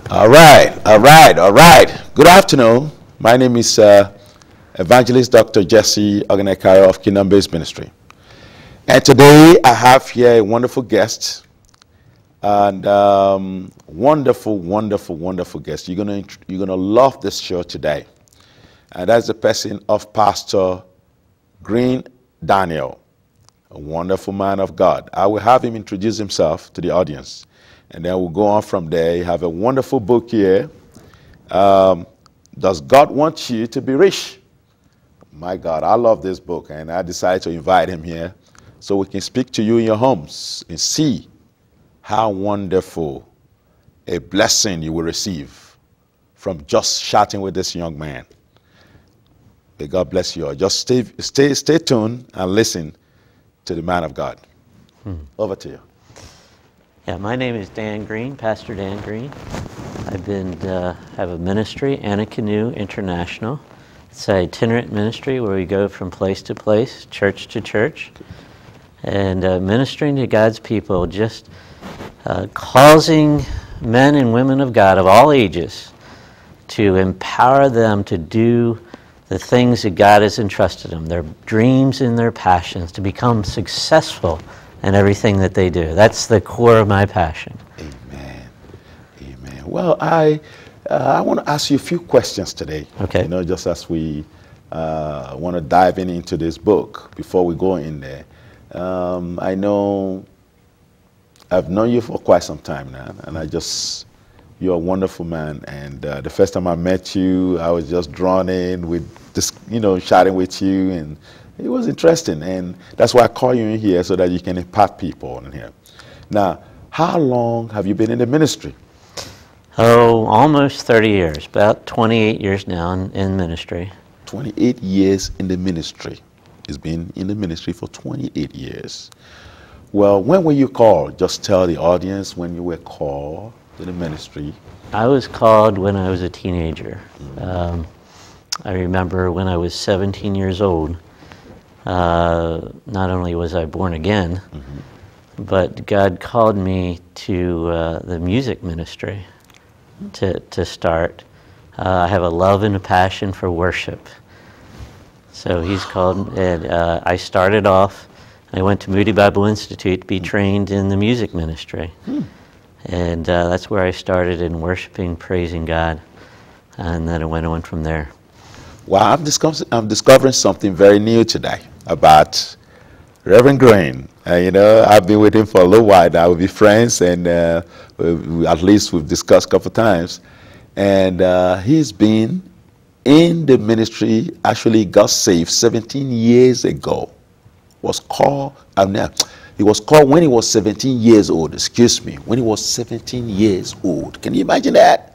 All right, all right, all right. Good afternoon. My name is Evangelist Dr. Jessy Oghenekaro of Kingdom Based Ministry. And today I have here a wonderful guest, and wonderful, wonderful, wonderful guest. You're gonna love this show today. And that's the person of Pastor Green Daniel, a wonderful man of God. I will have him introduce himself to the audience, and then we'll go on from there. You have a wonderful book here. Does God want you to be rich? My God, I love this book, and I decided to invite him here so we can speak to you in your homes and see how wonderful a blessing you will receive from just chatting with this young man. May God bless you all. Just stay tuned and listen to the man of God. Over to you. Yeah, my name is Dan Green, Pastor Dan Green. I've been have a ministry, Oghenekaro International. It's an itinerant ministry where we go from place to place, church to church, and ministering to God's people, just causing men and women of God of all ages to empower them to do the things that God has entrusted them, their dreams and their passions, to become successful in everything that they do. That's the core of my passion. Amen. Amen. Well, I want to ask you a few questions today. Okay. You know, just as we want to dive into this book before we go in there. I know I've known you for quite some time now, and you're a wonderful man. And the first time I met you, I was just drawn in with this, chatting with you, and it was interesting. And that's why I call you in here, so that you can impart people in here. Now, how long have you been in the ministry? Oh, almost 30 years, about 28 years now in ministry. 28 years in the ministry. He's been in the ministry for 28 years. Well, when were you called? Just tell the audience when you were called to the ministry. I was called when I was a teenager. I remember when I was 17 years old, not only was I born again, but God called me to the music ministry to start. I have a love and a passion for worship. So he's called, and I started off, I went to Moody Bible Institute to be trained in the music ministry. And that's where I started in worshiping, praising God, and then I went on from there. Well, I'm discovering something very new today about Reverend Green. I've been with him for a little while now. We'll be friends, and at least we've discussed a couple of times. And he's been in the ministry, actually got saved 17 years ago. He was called when he was 17 years old, when he was 17 years old. Can you imagine that?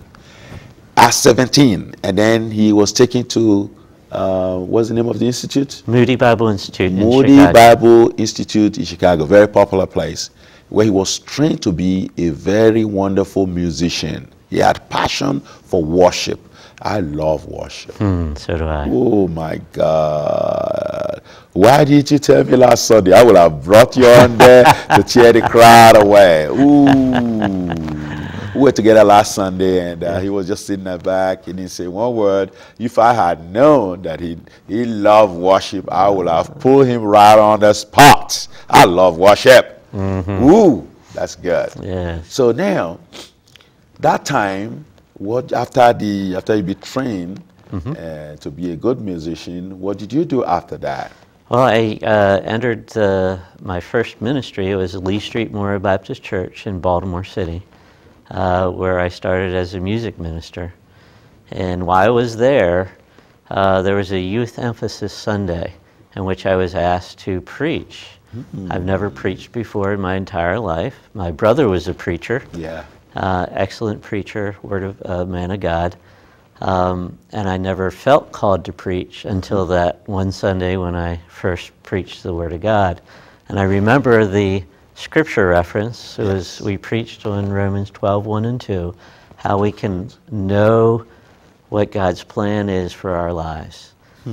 At 17, and then he was taken to, what's the name of the institute? Moody Bible Institute in Moody Chicago. Bible Institute in Chicago, very popular place, where he was trained to be a very wonderful musician. He had passion for worship. I love worship. So do I. Oh my God. Why didn't you tell me last Sunday? I would have brought you on there to cheer the crowd away. Ooh. We were together last Sunday, and he was just sitting in the back. He didn't say one word. If I had known that he loved worship, I would have pulled him right on the spot. I love worship. Ooh, that's good. Yeah. So now, that time, after you be trained to be a good musician, what did you do after that? Well, I entered my first ministry. It was Lee Street Memorial Baptist Church in Baltimore City, where I started as a music minister. And while I was there was a youth emphasis Sunday in which I was asked to preach. I've never preached before in my entire life. My brother was a preacher. Yeah. Excellent preacher, man of God. And I never felt called to preach until that one Sunday when I first preached the Word of God. And I remember the scripture reference. It was, we preached on Romans 12:1 and 2, how we can know what God's plan is for our lives.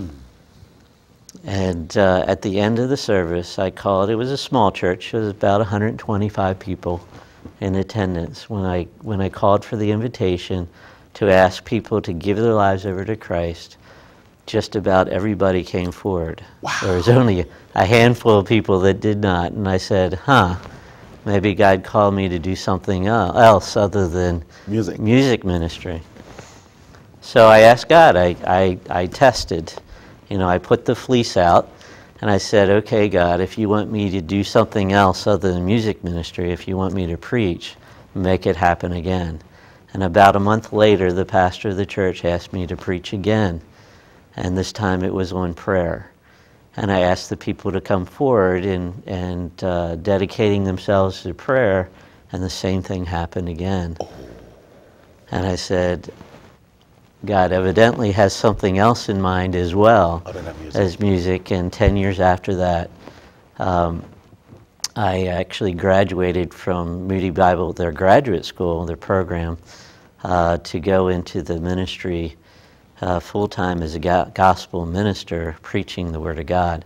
And at the end of the service, I called, it was a small church, it was about 125 people. in attendance when I called for the invitation to ask people to give their lives over to Christ. Just about everybody came forward. Wow. There was only a handful of people that did not, and I said, maybe God called me to do something else other than music ministry. So I asked God, I tested, I put the fleece out, and I said, okay, God, if you want me to do something else other than music ministry, if you want me to preach, make it happen again. And about a month later, the pastor of the church asked me to preach again. And this time it was on prayer. And I asked the people to come forward and dedicating themselves to prayer, and the same thing happened again. And I said, God evidently has something else in mind as well as music. And 10 years after that, I actually graduated from Moody Bible, their graduate school, their program, to go into the ministry full-time as a gospel minister, preaching the Word of God.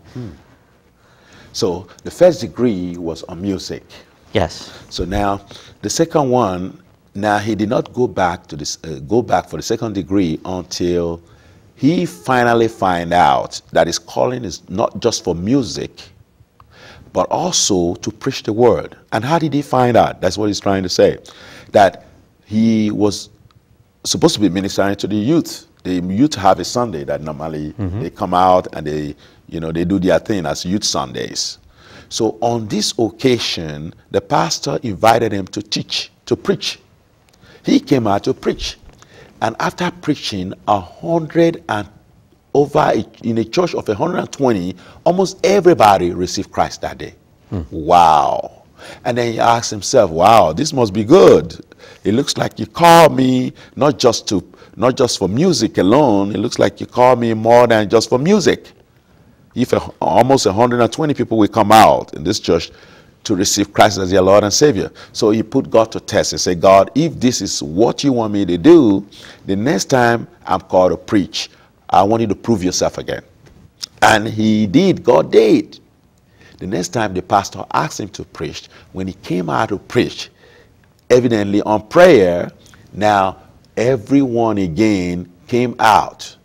So the first degree was on music. Yes. So now the second one, now he did not go back to this, go back for the second degree until he finally find out that his calling is not just for music, but also to preach the Word. And how did he find out? That's what he's trying to say. That he was supposed to be ministering to the youth. The youth have a Sunday that normally they come out and they do their thing as youth Sundays. So on this occasion, the pastor invited him to teach, to preach. He came out to preach. And after preaching, 100 and over in a church of 120, almost everybody received Christ that day. Wow. And then he asked himself, wow, this must be good. It looks like you called me not just for music alone. It looks like you called me more than just for music. If almost 120 people will come out in this church to receive Christ as their Lord and Savior. So he put God to test and said, God, if this is what you want me to do, the next time I'm called to preach, I want you to prove yourself again. And he did. God did. The next time the pastor asked him to preach, when he came out to preach, evidently on prayer, now everyone again came out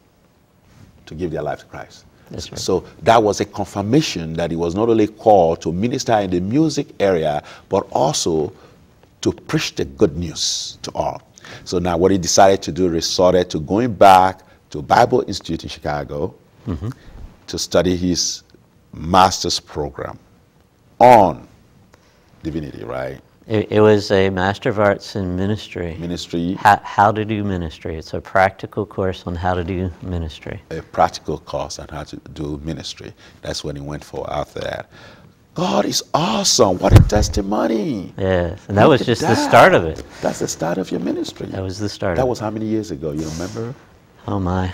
to give their life to Christ. That's right. So that was a confirmation that he was not only called to minister in the music area, but also to preach the good news to all. So now what he decided to do, resorted to going back to Bible Institute in Chicago to study his master's program on divinity, right? It was a Master of Arts in Ministry. Ministry. How to do ministry. It's a practical course on how to do ministry. A practical course on how to do ministry. That's when he went for after that. God is awesome. What a testimony. Yes, and that was just the start of it. That's the start of your ministry. That was the start. That was how many years ago? You remember? Oh my.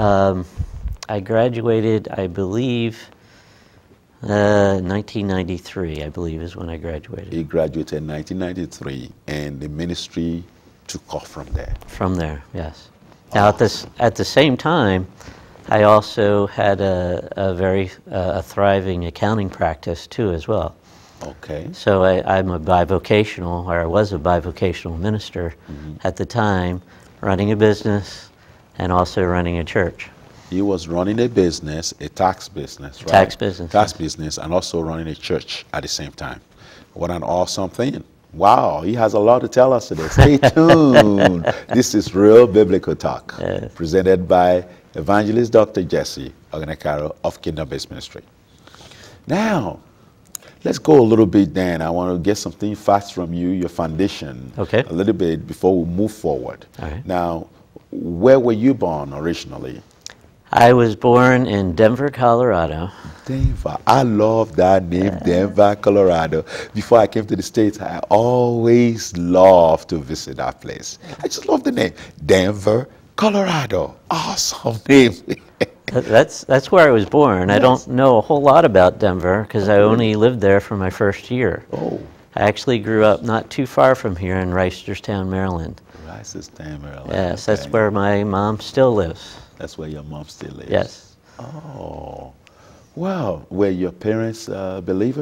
I graduated, I believe, 1993, I believe, is when I graduated. He graduated in 1993, and the ministry took off from there. From there, yes. Now, at the same time, I also had a very thriving accounting practice too, as well. Okay. So I'm a bivocational, or I was a bivocational minister at the time, running a business and also running a church. He was running a business, a tax business, right? Tax business. Tax business, and also running a church at the same time. What an awesome thing. Wow, he has a lot to tell us today. Stay tuned. This is Real Biblical Talk, presented by Evangelist Dr. Jessy Oghenekaro of Kingdom Based Ministry. Now, let's go a little bit then. I want to get something fast from you, your foundation, okay, a little bit before we move forward. All right. Now, where were you born originally? I was born in Denver, Colorado. Denver. I love that name, Denver, Colorado. Before I came to the States, I always loved to visit that place. I just love the name, Denver, Colorado. Awesome name. That's where I was born. Yes. I don't know a whole lot about Denver because I only lived there for my first year. Oh. I actually grew up not too far from here in Reisterstown, Maryland. Reisterstown, Maryland. Yes, okay. that's where my mom still lives. That's where your mom still lives? Yes. Oh. Wow. Were your parents believers?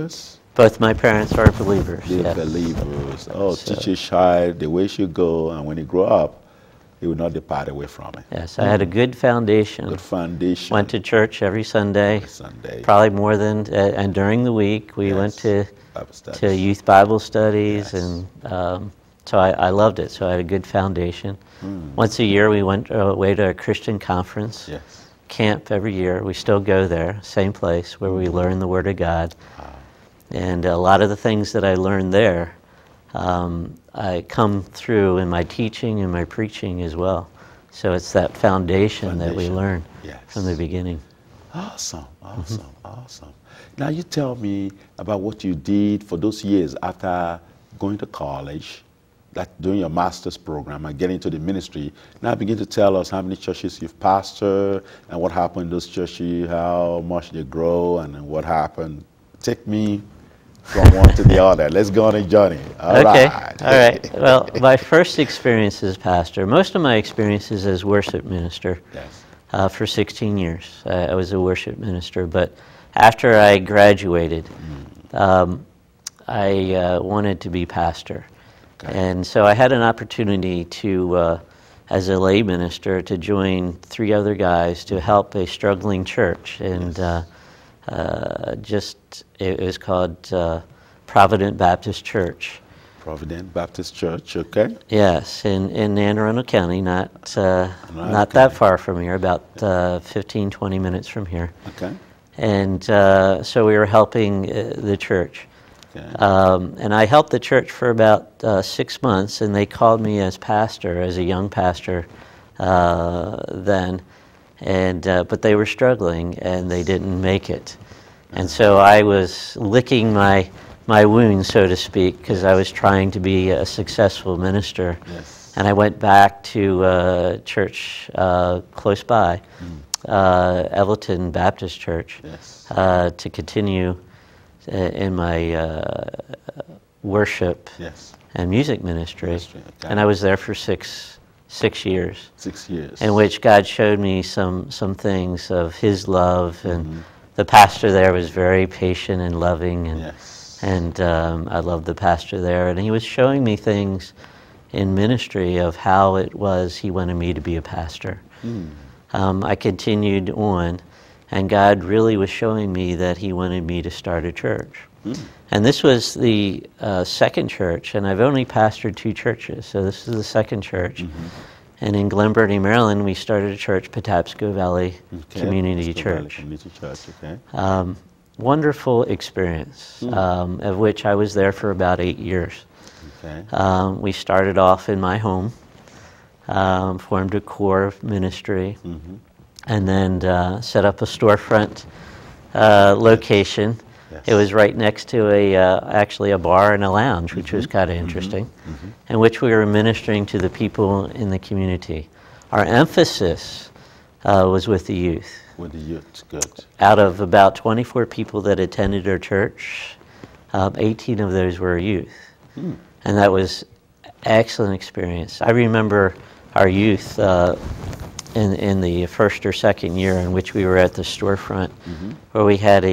Both my parents are believers. They're Yes. believers. Oh, So- teach your child the way he should go, and when he grow up, he will not depart away from it. Yes, I had a good foundation. Good foundation. Went to church every Sunday, Sunday. probably more than, and during the week we went Yes. to Bible studies. youth Bible studies, Yes. and so I loved it. So I had a good foundation. Once a year we went away to a Christian conference, Yes. camp every year. We still go there, same place where we learn the Word of God. And a lot of the things that I learned there, I come through in my teaching and my preaching as well. So it's that foundation that we learn Yes. from the beginning. Awesome, awesome, awesome. Now you tell me about what you did for those years after going to college, that doing your master's program and getting into the ministry. Now begin to tell us how many churches you've pastored and what happened in those churches, how much they grow, and then what happened. Take me from one to the other. Let's go on a journey. All right. All right. Well, my first experience as pastor, most of my experiences as worship minister, Yes. for 16 years. I was a worship minister, but after I graduated, I wanted to be pastor. Okay. And so I had an opportunity to, as a lay minister, to join 3 other guys to help a struggling church. And it was called Provident Baptist Church. Provident Baptist Church, okay. Yes, in Anne Arundel County, not that far from here, about 15, 20 minutes from here. Okay. And so we were helping the church. Okay. And I helped the church for about 6 months, and they called me as pastor, as a young pastor then. And but they were struggling, and they didn't make it. And so I was licking my wounds, so to speak, because I was trying to be a successful minister. Yes. And I went back to a church close by, Evelton Baptist Church, Yes. to continue in my worship Yes. and music ministry. Ministry, okay. And I was there for six years, 6 years. in which God showed me some things of His love, and the pastor there was very patient and loving, and Yes. and I loved the pastor there, and he was showing me things in ministry of how it was He wanted me to be a pastor. I continued on, and God really was showing me that He wanted me to start a church. And this was the second church, and I've only pastored 2 churches, so this is the second church. And in Glen Burnie, Maryland, we started a church, Patapsco Valley Community Church. Community Church, okay. Wonderful experience, of which I was there for about 8 years. Okay. We started off in my home, formed a core ministry, and then set up a storefront location. Yes. It was right next to actually a bar and a lounge, which was kind of interesting, in which we were ministering to the people in the community. Our emphasis was with the youth. With the youth, good. Out of about 24 people that attended our church, 18 of those were youth. And that was excellent experience. I remember our youth in the first or second year in which we were at the storefront, where we had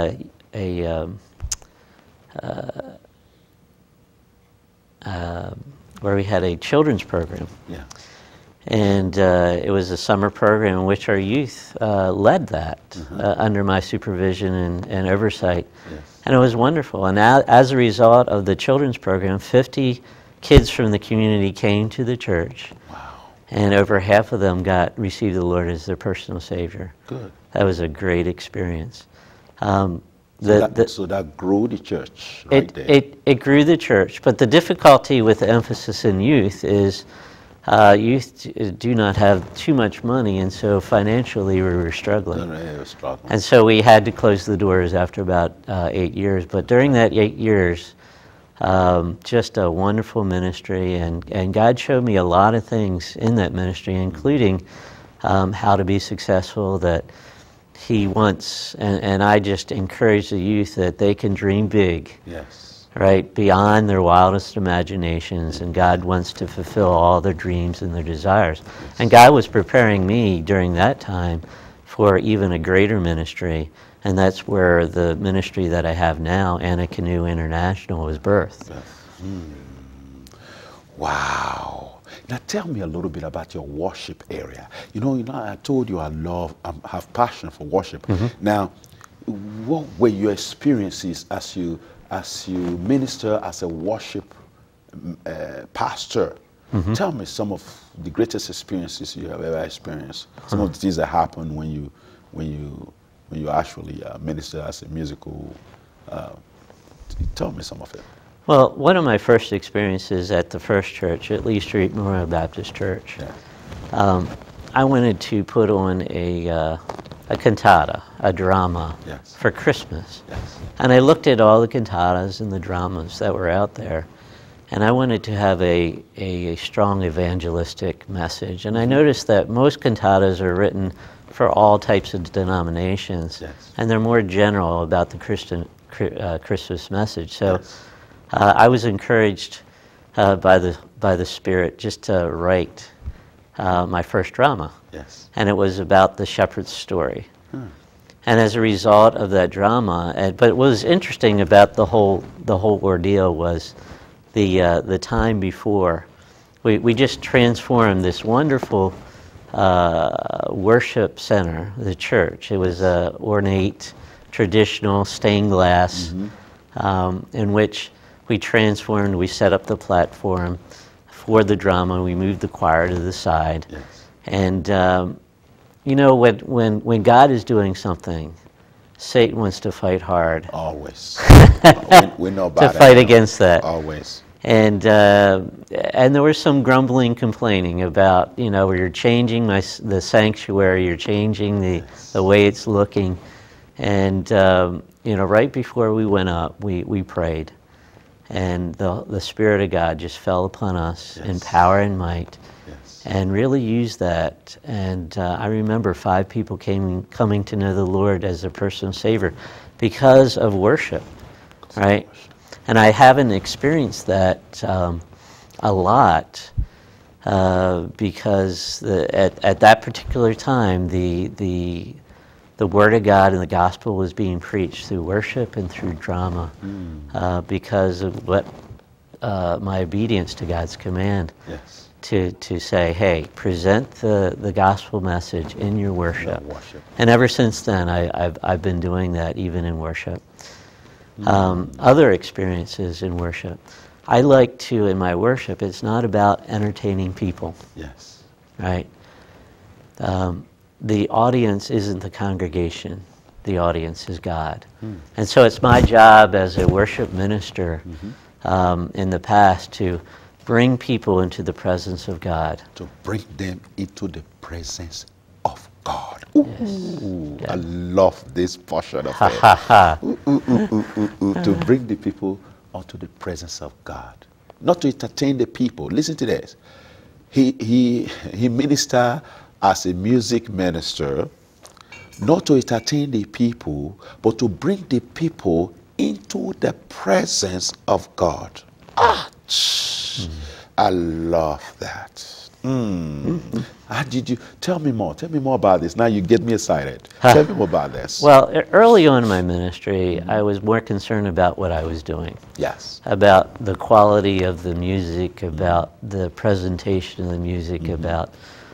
a children's program. Yeah. And it was a summer program in which our youth led that under my supervision and oversight. Yes. And it was wonderful. And as a result of the children's program, 50 kids from the community came to the church. Wow. And over half of them received the Lord as their personal Savior. Good. That was a great experience. So that grew the church right there. It grew the church, but the difficulty with the emphasis in youth is youth do not have too much money, and so financially we were struggling. And so we had to close the doors after about 8 years. But during that 8 years, just a wonderful ministry, and God showed me a lot of things in that ministry, including how to be successful, that He wants, and I just encourage the youth that they can dream big. Yes. Right, beyond their wildest imaginations, and God wants to fulfill all their dreams and their desires. And God was preparing me during that time for even a greater ministry, And that's where the ministry that I have now, Anna Canoe International, was birthed. Wow. Now tell me a little bit about your worship area. You know, I told you I have passion for worship. Now, what were your experiences as you minister as a worship pastor? Tell me some of the greatest experiences you have ever experienced. Some of the things that happen when you actually minister as a musical. Tell me some of it. Well, one of my first experiences at the first church, at Lee Street Memorial Baptist Church, I wanted to put on a cantata, a drama, for Christmas. And I looked at all the cantatas and the dramas that were out there, and I wanted to have a strong evangelistic message. And I noticed that most cantatas are written for all types of denominations, and they're more general about the Christmas message. So I was encouraged by the Spirit just to write my first drama, and it was about the shepherd's story. And as a result of that drama, but what was interesting about the whole ordeal was the time before. We just transformed this wonderful worship center, the church. It was ornate, traditional, stained glass, in which we transformed. We set up the platform for the drama. We moved the choir to the side. And you know, when God is doing something, Satan wants to fight hard. Always. we know about to fight against that. Always. And there was some grumbling, complaining about, you know, you're changing the sanctuary, you're changing the way it's looking. And you know, right before we went up, we prayed, and the Spirit of God just fell upon us in power and might, and really used that. And I remember 5 people coming to know the Lord as their personal Savior because of worship, right? And I haven't experienced that a lot because at that particular time, the Word of God and the gospel was being preached through worship and through drama because of what my obedience to God's command to say, hey, present the gospel message in your worship. And ever since then, I've been doing that even in worship. Other experiences in worship. I like to, in my worship, it's not about entertaining people. Right? The audience isn't the congregation. The audience is God. And so it's my job as a worship minister in the past to bring people into the presence of God. To bring them into the presence of God. Ooh, I love this portion of it. To bring the people onto the presence of God. Not to entertain the people. Listen to this. He ministered as a music minister, not to entertain the people, but to bring the people into the presence of God. I love that. How did you tell me more? Tell me more about this. Now you get me excited. Tell me more about this. Well, early on in my ministry, I was more concerned about what I was doing. About the quality of the music, about the presentation of the music, about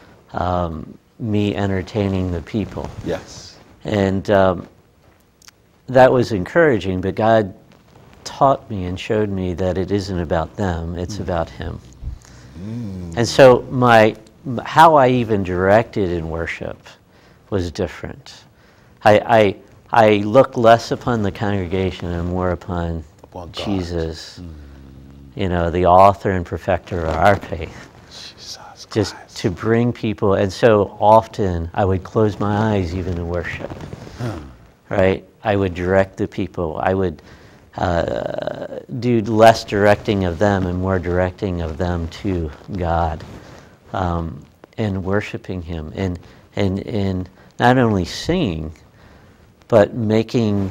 me entertaining the people. And that was encouraging, but God taught me and showed me that it isn't about them, it's about Him. And so how I even directed in worship was different. I looked less upon the congregation and more upon Jesus, you know, the author and perfecter of our faith. Just to bring people, and so often I would close my eyes even in worship, right? I would direct the people. I would do less directing of them and more directing of them to God, and worshiping Him, and not only singing, but making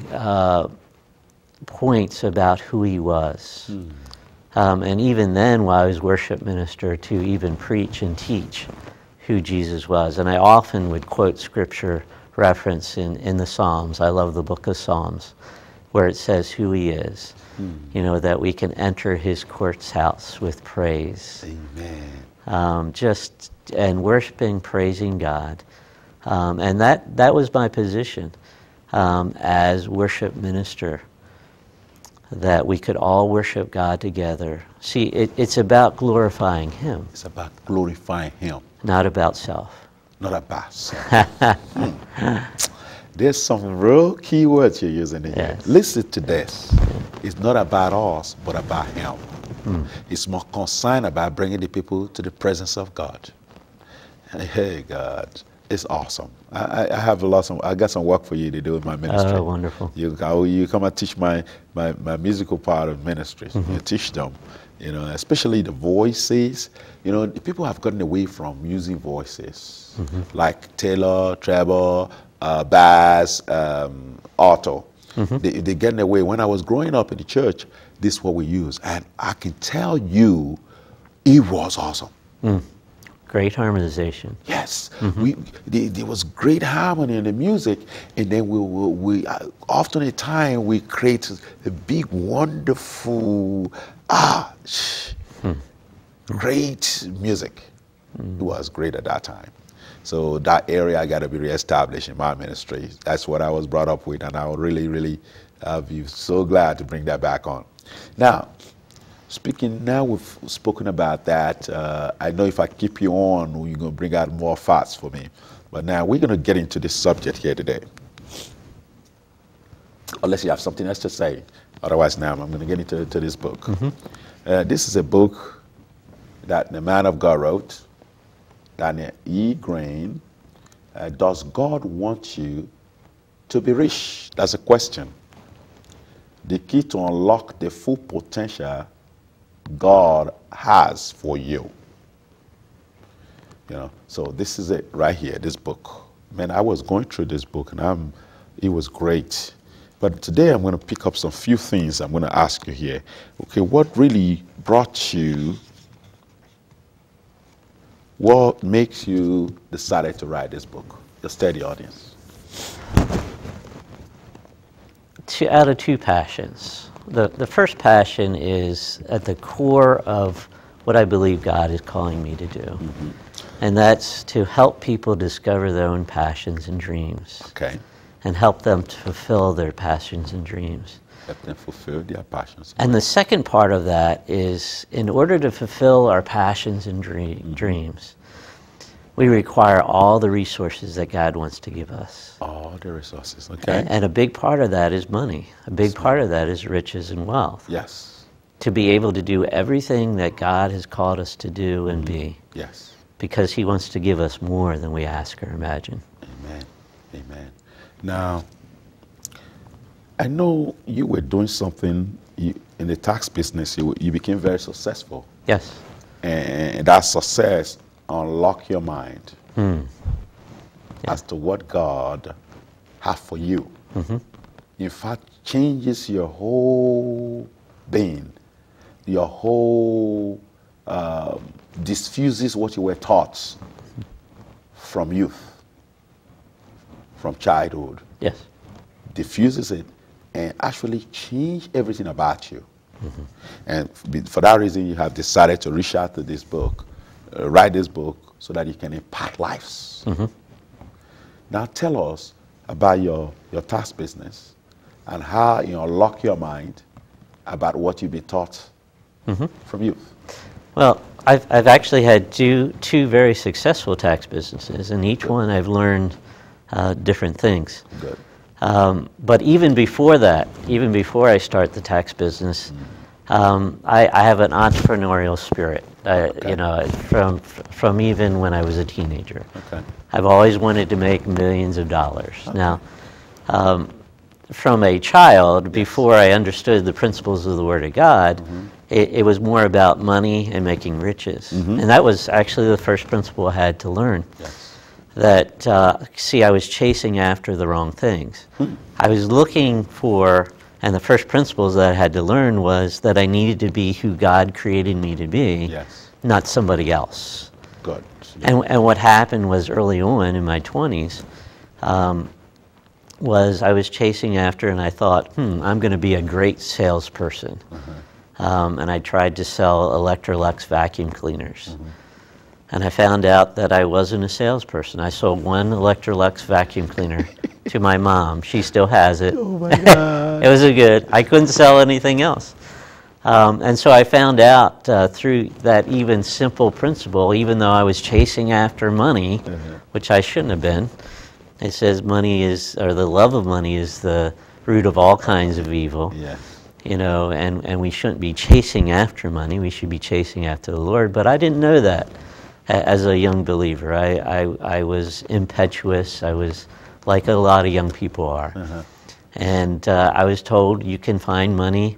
points about who He was. And even then, while I was worship minister, to even preach and teach who Jesus was. And I often would quote scripture reference in the Psalms. I love the book of Psalms, where it says who he is. You know, that we can enter his courts house with praise. Amen. And worshiping, praising God. And that was my position as worship minister, that we could all worship God together. See, it's about glorifying him. It's about glorifying him. Not about self. Not about self. There's some real key words you're using in here. Yes. Listen to this. It's not about us, but about him. It's more concerned about bringing the people to the presence of God. Hey, God, it's awesome. I got some work for you to do with my ministry. Oh, wonderful. You come and teach my musical part of ministry. You teach them, you know, especially the voices. You know, people have gotten away from using voices, like tenor, treble, bass, alto. They're getting away. When I was growing up in the church, this is what we use. And I can tell you, it was awesome. Great harmonization. Yes, there was great harmony in the music, and then we often at time we create a big, wonderful, great music. It was great at that time. So that area got to be reestablished in my ministry. That's what I was brought up with, and I would really be so glad to bring that back on. Now, we've spoken about that. I know if I keep you on, you're going to bring out more facts for me. But now we're going to get into this subject here today. Unless you have something else to say. Otherwise, now I'm going to get into this book. This is a book that the man of God wrote, Daniel E. Grain. Does God want you to be rich? That's a question. The key to unlock the full potential God has for you. You know, so this is it right here, this book. Man, I was going through this book and it was great. But today I'm going to pick up some few things I'm going to ask you here. Okay, what really brought you, what makes you decided to write this book? Your steady audience. Out of two passions. The first passion is at the core of what I believe God is calling me to do. And that's to help people discover their own passions and dreams. Okay. And help them to fulfill their passions and dreams. Help them fulfill their passions. And the second part of that is, in order to fulfill our passions and dreams, we require all the resources that God wants to give us. All the resources, okay. And a big part of that is money. A big part of that is riches and wealth. Yes. To be able to do everything that God has called us to do and be. Yes. Because he wants to give us more than we ask or imagine. Amen. Amen. Now, I know you were doing something in the tax business. You became very successful. Yes. And that success unlocked your mind as to what God has for you. In fact, changes your whole being, your whole, diffuses what you were taught from youth, from childhood. Yes. Diffuses it and actually change everything about you. And for that reason, you have decided to reach out to this book, write this book, so that you can impact lives. Now tell us about your tax business and how you unlock your mind about what you've been taught from youth. Well, I've actually had two very successful tax businesses, and each one I've learned different things. Good. But even before that, even before I start the tax business, I have an entrepreneurial spirit. You know, from even when I was a teenager. Okay. I've always wanted to make millions of dollars. Now, from a child, before I understood the principles of the Word of God, it was more about money and making riches. And that was actually the first principle I had to learn. Yes. That, see, I was chasing after the wrong things. I was looking for, and the first principles that I had to learn was that I needed to be who God created me to be, Yes. not somebody else. Good. And what happened was early on in my 20s, was I was chasing after, and I thought, I'm going to be a great salesperson. And I tried to sell Electrolux vacuum cleaners. And I found out that I wasn't a salesperson. I sold one Electrolux vacuum cleaner to my mom. She still has it. Oh my God. It was a good. I couldn't sell anything else. And so I found out through that even simple principle, even though I was chasing after money, which I shouldn't have been. It says money is, or the love of money is the root of all kinds of evil. Yeah. You know, and we shouldn't be chasing after money. We should be chasing after the Lord. But I didn't know that as a young believer. I was impetuous. I was like a lot of young people are. And I was told you can find money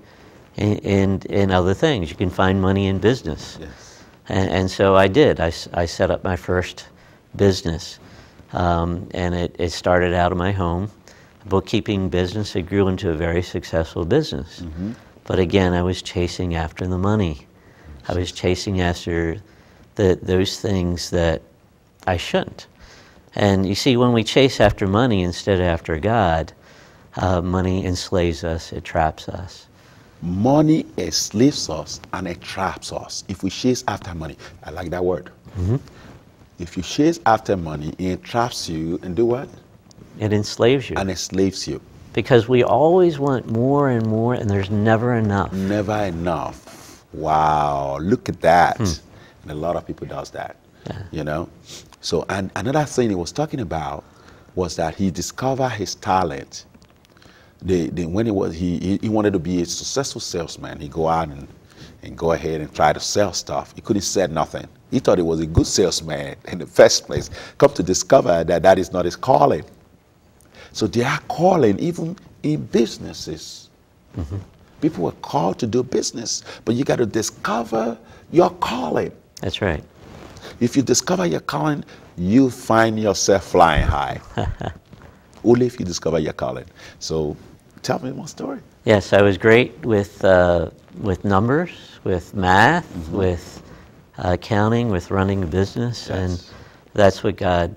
in other things. You can find money in business. Yes. And so I did. I set up my first business. And it started out of my home. Bookkeeping business, it grew into a very successful business. But again, I was chasing after the money. I was chasing after those things that I shouldn't. And you see, when we chase after money instead of after God, money enslaves us, it traps us. Money enslaves us and it traps us. If we chase after money, I like that word. If you chase after money, it traps you and do what? It enslaves you. And enslaves you. Because we always want more and more, and there's never enough. Never enough. Wow, look at that. And a lot of people does that, you know. So, and another thing he was talking about was that he discovered his talent. When he wanted to be a successful salesman, he go out and go ahead and try to sell stuff. He couldn't sell nothing. He thought he was a good salesman in the first place. Come to discover that that is not his calling. So they are calling even in businesses. People were called to do business, but you got to discover your calling. That's right. If you discover your calling, you find yourself flying high. Only if you discover your calling. So tell me one story. Yes, I was great with numbers, with math, with accounting, with running a business, and that's what God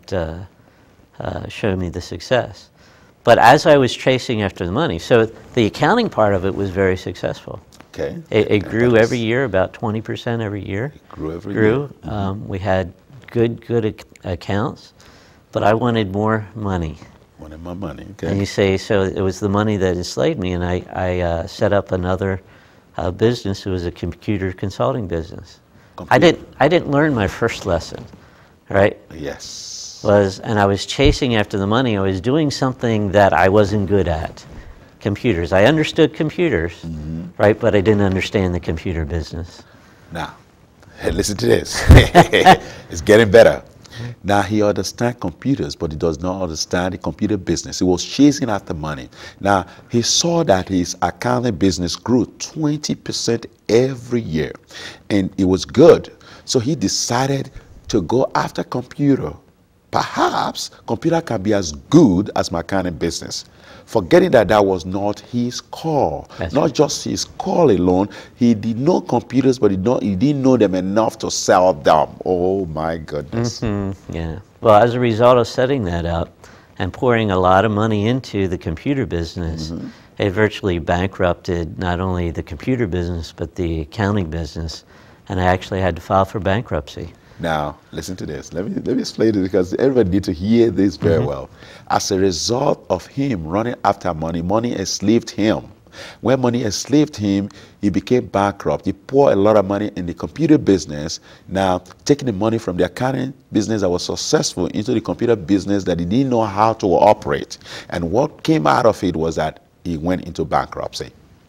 showed me the success. But as I was chasing after the money, so the accounting part of it was very successful. Okay. It grew every year, about 20% every year. It grew every year. We had good accounts, but I wanted more money. Wanted more money, okay. And you say, so it was the money that enslaved me, and I set up another business. It was a computer consulting business. I didn't learn my first lesson, right? Yes. And I was chasing after the money. I was doing something that I wasn't good at. Computers. I understood computers, right? But I didn't understand the computer business. Now, listen to this. It's getting better. Now he understands computers, but he does not understand the computer business. He was chasing after money. Now, he saw that his accounting business grew 20% every year, and it was good. So he decided to go after computer. Perhaps computer can be as good as my accounting business. Forgetting that that was not his call. Not just his call alone. He did know computers, but he didn't know them enough to sell them. Oh my goodness. Yeah. Well, as a result of setting that up and pouring a lot of money into the computer business, it virtually bankrupted not only the computer business, but the accounting business. And I actually had to file for bankruptcy. Now, listen to this. Let me explain it because everybody needs to hear this very well. As a result of him running after money, money enslaved him. When money enslaved him, he became bankrupt. He poured a lot of money in the computer business. Now, taking the money from the accounting business that was successful into the computer business that he didn't know how to operate. And what came out of it was that he went into bankruptcy.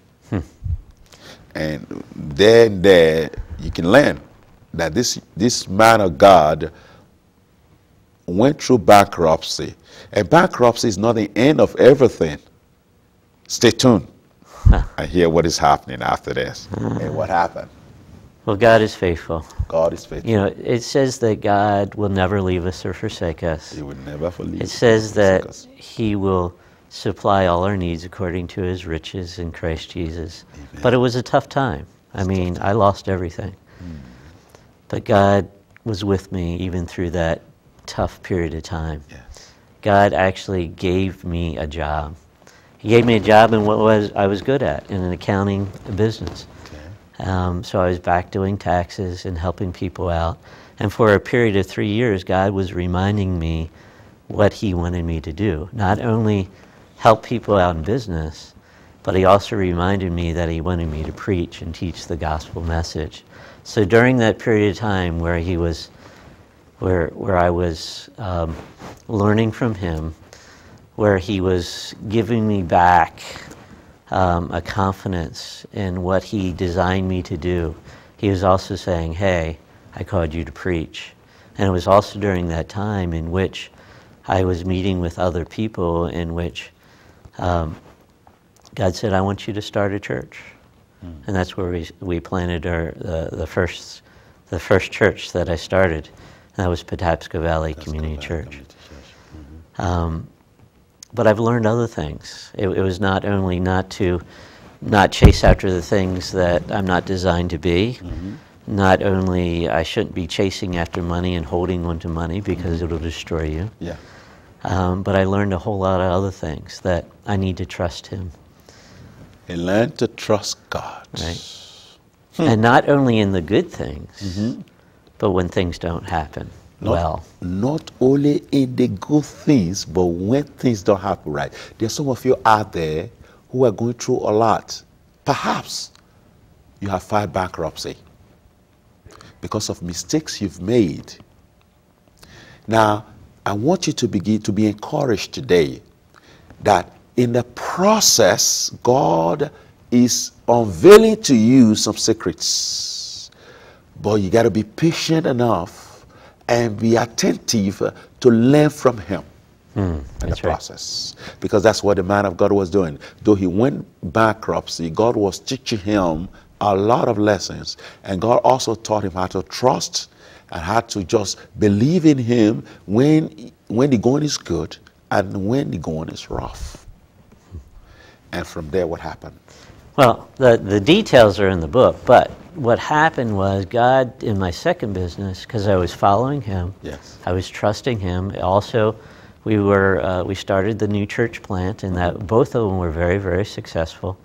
And then there you can learn that this man of God went through bankruptcy. And bankruptcy is not the end of everything. Stay tuned and hear what is happening after this. And what happened? Well, God is faithful. God is faithful. You know, it says that God will never leave us or forsake us. He will never leave us. It says that He will supply all our needs according to His riches in Christ Jesus. Amen. But it was a tough time. I mean, I lost everything. But God was with me even through that tough period of time. Yes. God actually gave me a job. He gave me a job in what I was good at, in an accounting business. Okay. So I was back doing taxes and helping people out. And for a period of 3 years, God was reminding me what He wanted me to do. Not only help people out in business, but He also reminded me that He wanted me to preach and teach the gospel message. So during that period of time where He was, where I was learning from Him, where He was giving me back a confidence in what He designed me to do, He was also saying, hey, I called you to preach. And it was also during that time in which I was meeting with other people in which God said, I want you to start a church. And that's where we planted the first church that I started. And that was Patapsco Valley Community Church. But I've learned other things. It was not only not chase after the things that I'm not designed to be. Not only I shouldn't be chasing after money and holding on to money because it'll destroy you. Yeah. But I learned a whole lot of other things, that I need to trust Him. And learn to trust God. Right. And not only in the good things, but when things don't happen Not only in the good things, but when things don't happen right. There's some of you out there who are going through a lot. Perhaps you have filed bankruptcy because of mistakes you've made. Now, I want you to begin to be encouraged today that in the process, God is unveiling to you some secrets. But you got to be patient enough and be attentive to learn from Him in the process. Right. Because that's what the man of God was doing. Though he went bankruptcy, God was teaching him a lot of lessons. And God also taught him how to trust and how to just believe in Him when the going is good and when the going is rough. And from there, what happened? Well, the details are in the book, but what happened was God, in my second business, because I was following Him, yes, I was trusting Him. Also, we started the new church plant, and that both of them were very, very successful.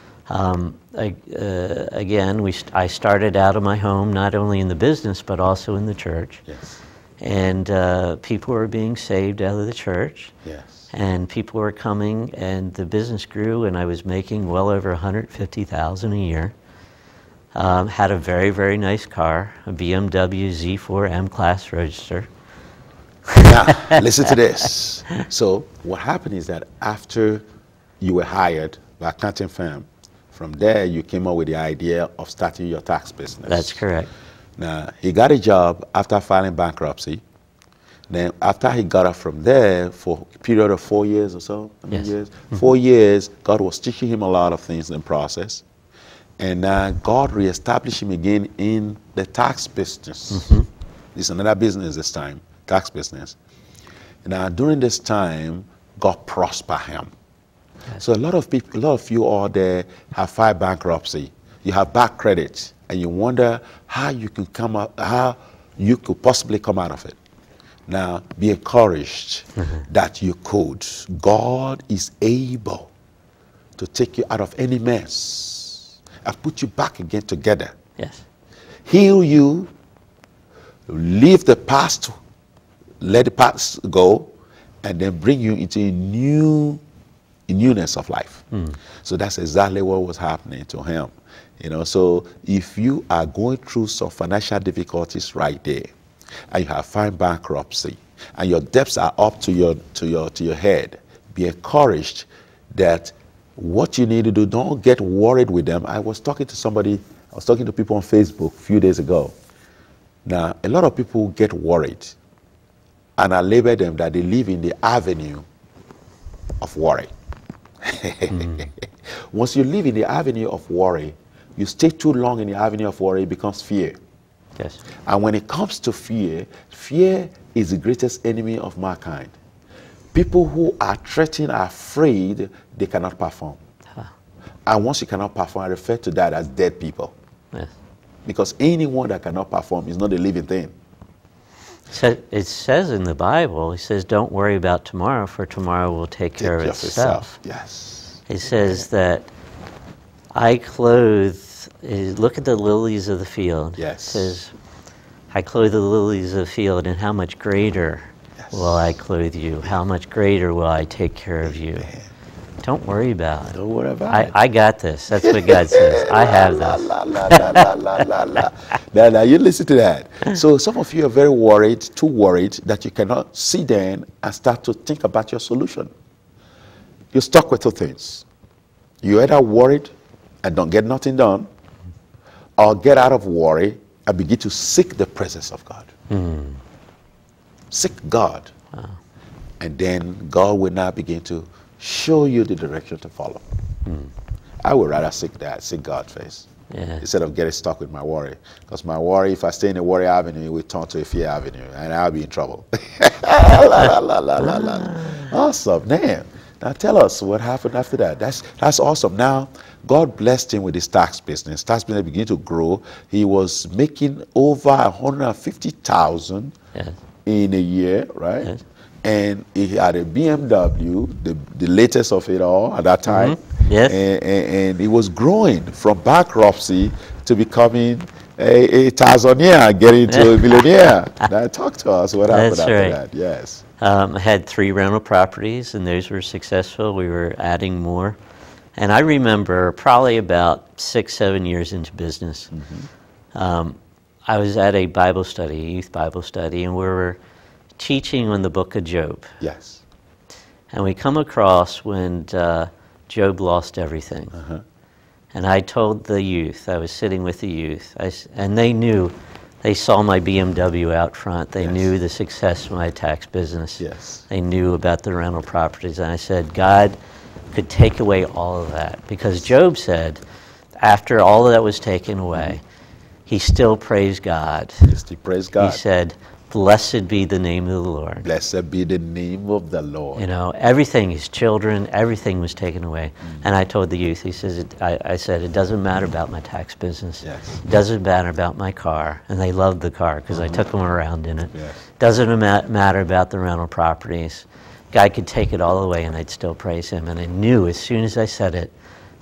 Again, I started out of my home, not only in the business, but also in the church. Yes. And people were being saved out of the church. Yes. And people were coming, and the business grew, and I was making well over $150,000 a year. Had a very, very nice car, a BMW Z4 M-Class Roadster. Now, listen to this. So what happened is that after you were hired by an accounting firm, from there you came up with the idea of starting your tax business. That's correct. Now, he got a job after filing bankruptcy. Then after he got up from there for a period of 4 years or so, Yes. 4 years, God was teaching him a lot of things in the process. And God reestablished him again in the tax business. This is another business this time, tax business. Now, during this time, God prospered him. Yes. So a lot of people, a lot of you out there have filed bankruptcy. You have bad credit, and you wonder how you can come out, how you could possibly come out of it. Now, be encouraged that you could. God is able to take you out of any mess and put you back again together. Yes. Heal you, leave the past, let the past go, and then bring you into a newness of life. So that's exactly what was happening to him. You know, so if you are going through some financial difficulties right there, and you have filed bankruptcy, and your debts are up to your head, be encouraged that what you need to do, don't get worried with them. I was talking to people on Facebook a few days ago. Now, a lot of people get worried, and I label them that they live in the avenue of worry. Once you live in the avenue of worry, you stay too long in the avenue of worry, it becomes fear. Yes. And when it comes to fear, fear is the greatest enemy of mankind. People who are threatened, are afraid, they cannot perform. And once you cannot perform, I refer to that as dead people. Yes. Because anyone that cannot perform is not a living thing. It says in the Bible, it says, don't worry about tomorrow, for tomorrow will take care of itself. Yes. It says that I clothe, look at the lilies of the field. Yes. It says, I clothe the lilies of the field, and how much greater will I clothe you? How much greater will I take care of you? Don't worry about it. Don't worry about it. I got this. That's what God says. I have this. Now, you listen to that. So some of you are very worried, too worried, that you cannot sit down and start to think about your solution. You're stuck with two things. You're either worried and don't get nothing done, or get out of worry and begin to seek the presence of God. Seek God. Wow. And then God will now begin to show you the direction to follow. I would rather seek God's face instead of getting stuck with my worry. Because my worry, if I stay in a worry avenue, it will turn to a fear avenue, and I'll be in trouble. Awesome. Now tell us what happened after that. That's awesome. Now, God blessed him with his tax business. Tax business began to grow. He was making over 150,000 in a year, right? Yes. And he had a BMW, the latest of it all at that time. Yes. And he was growing from bankruptcy to becoming a thousandaire, getting to a millionaire. Now talk to us what happened after that. Yes. I had 3 rental properties, and those were successful. We were adding more. And I remember probably about 6, 7 years into business, I was at a Bible study, a youth Bible study, and we were teaching on the book of Job. Yes. And we come across when Job lost everything. And I told the youth, I was sitting with the youth, and they knew, they saw my BMW out front. They knew the success of my tax business. Yes. They knew about the rental properties. And I said, God could take away all of that. Because Job said, after all of that was taken away, he still praised God. He praised God. He said, blessed be the name of the Lord. Blessed be the name of the Lord. You know, everything, his children, everything was taken away. And I told the youth, he says, I said, it doesn't matter about my tax business. Yes. It doesn't matter about my car. And they loved the car because I took them around in it. Yes. Doesn't matter about the rental properties. God could take it all away and I'd still praise him. And I knew as soon as I said it,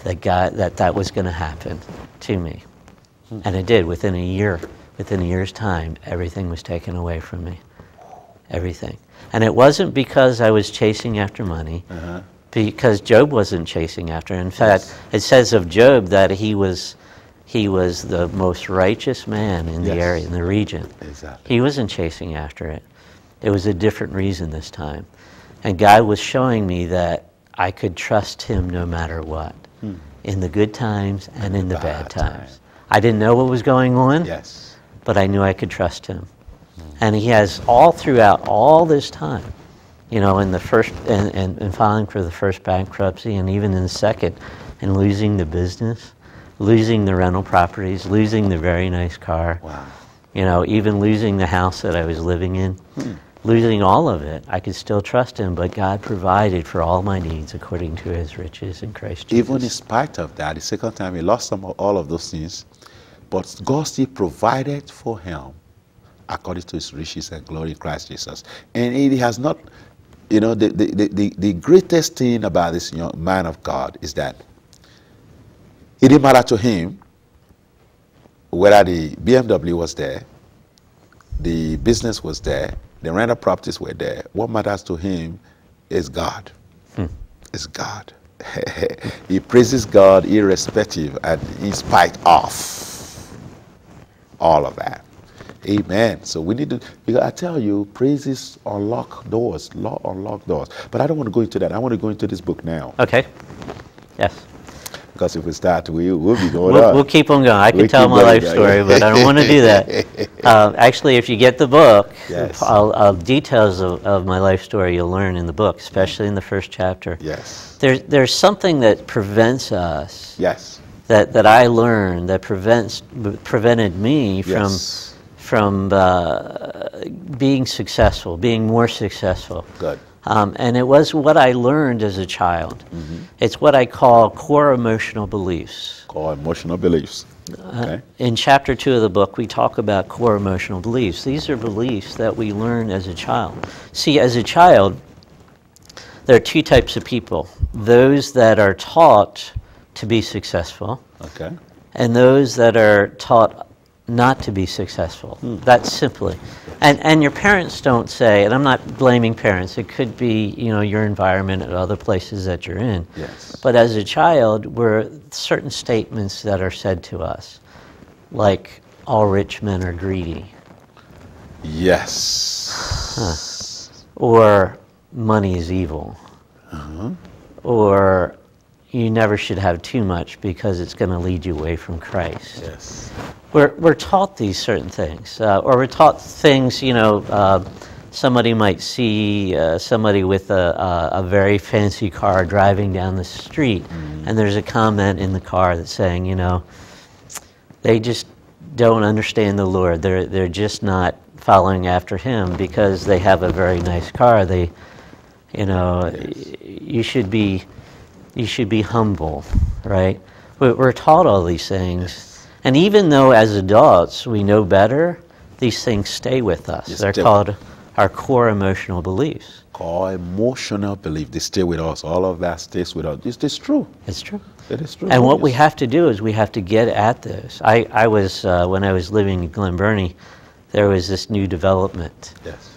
that was going to happen to me. And it did. Within a year's time, everything was taken away from me. Everything. And it wasn't because I was chasing after money, because Job wasn't chasing after it. In fact, it says of Job that he was the most righteous man in the area, in the region. Exactly. He wasn't chasing after it. It was a different reason this time. And God was showing me that I could trust him no matter what, in the good times and in the bad times. I didn't know what was going on. Yes. But I knew I could trust him. And he has all throughout all this time, you know, in the first, and filing for the first bankruptcy, and even in the second, and losing the business, losing the rental properties, losing the very nice car, you know, even losing the house that I was living in, losing all of it, I could still trust him, but God provided for all my needs according to his riches in Christ Jesus. Even in spite of that, the second time he lost all of those things, but God still provided for him according to his riches and glory in Christ Jesus. And he has not, you know, the greatest thing about this young man of God is that it didn't matter to him whether the BMW was there, the business was there, the rental properties were there. What matters to him is God. It's God. He praises God irrespective and in spite of all of that. Amen. So we need to, because I tell you, praises unlock doors, unlock doors. But I don't want to go into that. I want to go into this book now. Okay. Yes. Because if we start, we'll be going on. We'll keep on going. I can tell my life story, but I don't want to do that. Actually, if you get the book, details of my life story you'll learn in the book, especially in the first chapter. Yes. There's something that prevents us. Yes. That I learned that prevented me from being successful, being more successful. Good. And it was what I learned as a child. It's what I call core emotional beliefs. Core emotional beliefs. Okay. In chapter 2 of the book, we talk about core emotional beliefs. These are beliefs that we learn as a child. See, as a child, there are two types of people. Those that are taught to be successful, Okay. and those that are taught not to be successful. That's simply. And your parents don't say, and I'm not blaming parents, it could be, your environment and other places that you're in. Yes. But as a child, we're certain statements that are said to us, like, all rich men are greedy. Yes. Or money is evil. Or you never should have too much because it's going to lead you away from Christ. Yes. We're taught these certain things, or we're taught things. Somebody might see somebody with a very fancy car driving down the street, and there's a comment in the car that's saying, they just don't understand the Lord. They're just not following after Him because they have a very nice car. They, you should be humble, right? We're taught all these things. And even though as adults we know better, these things stay with us. Yes, they're called our core emotional beliefs. Core emotional belief. They stay with us. All of that stays with us. It's true. It's true. It is true. And what we have to do is we have to get at this. I was, when I was living in Glen Burnie, there was this new development. Yes.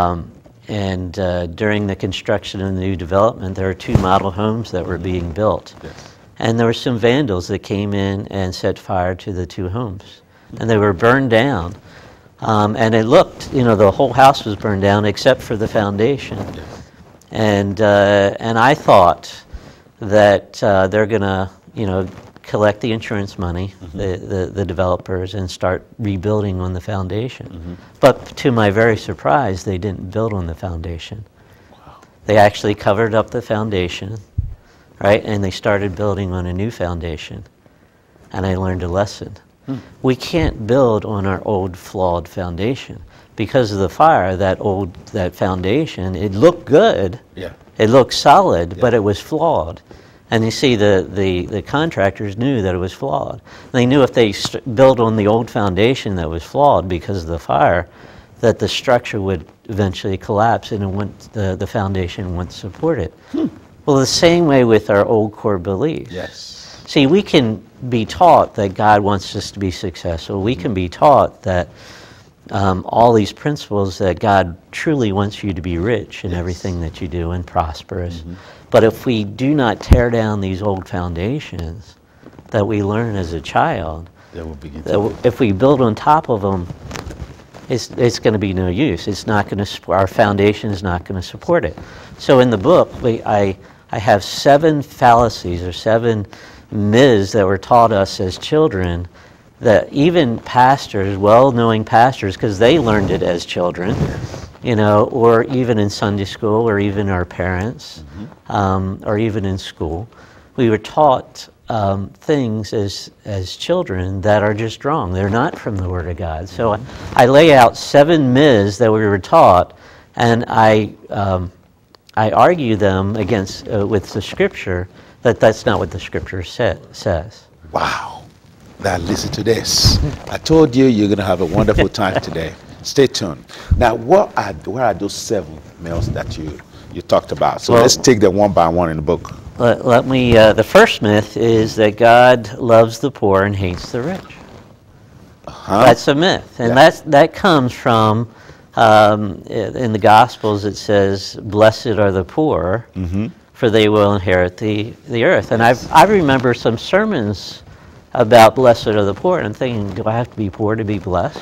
And during the construction of the new development, there were 2 model homes that were being built. Yes. And there were some vandals that came in and set fire to the 2 homes. And they were burned down. And it looked, the whole house was burned down except for the foundation. Yes. And I thought that they're going to, collect the insurance money, the developers, and start rebuilding on the foundation. But to my very surprise, they didn't build on the foundation. Wow. They actually covered up the foundation, right? And they started building on a new foundation. And I learned a lesson. We can't build on our old flawed foundation. Because of the fire, that foundation, it looked good. Yeah. It looked solid, but it was flawed. And you see, the contractors knew that it was flawed. They knew if they built on the old foundation that was flawed because of the fire, that the structure would eventually collapse and the foundation wouldn't support it. Well, the same way with our old core beliefs. Yes. See, we can be taught that God wants us to be successful. We can be taught that all these principles that God truly wants you to be rich in everything that you do and prosperous. But if we do not tear down these old foundations that we learn as a child, if we build on top of them, it's going to be no use. It's not going to. Our foundation is not going to support it. So in the book, I have 7 fallacies or 7 myths that were taught us as children, that even pastors, well-knowing pastors, because they learned it as children, or even in Sunday school, or even our parents, or even in school, we were taught things as children that are just wrong. They're not from the Word of God. So I lay out 7 myths that we were taught, and I argue them against with the Scripture that's not what the Scripture says. Wow. Now listen to this. I told you you're going to have a wonderful time today. Stay tuned. Now, where are those 7 myths that you talked about? So let's take them one by one in the book. Let me. The first myth is that God loves the poor and hates the rich. That's a myth, and that comes from in the Gospels. It says, "Blessed are the poor, for they will inherit the earth." And I remember some sermons about blessed are the poor, and I'm thinking, do I have to be poor to be blessed?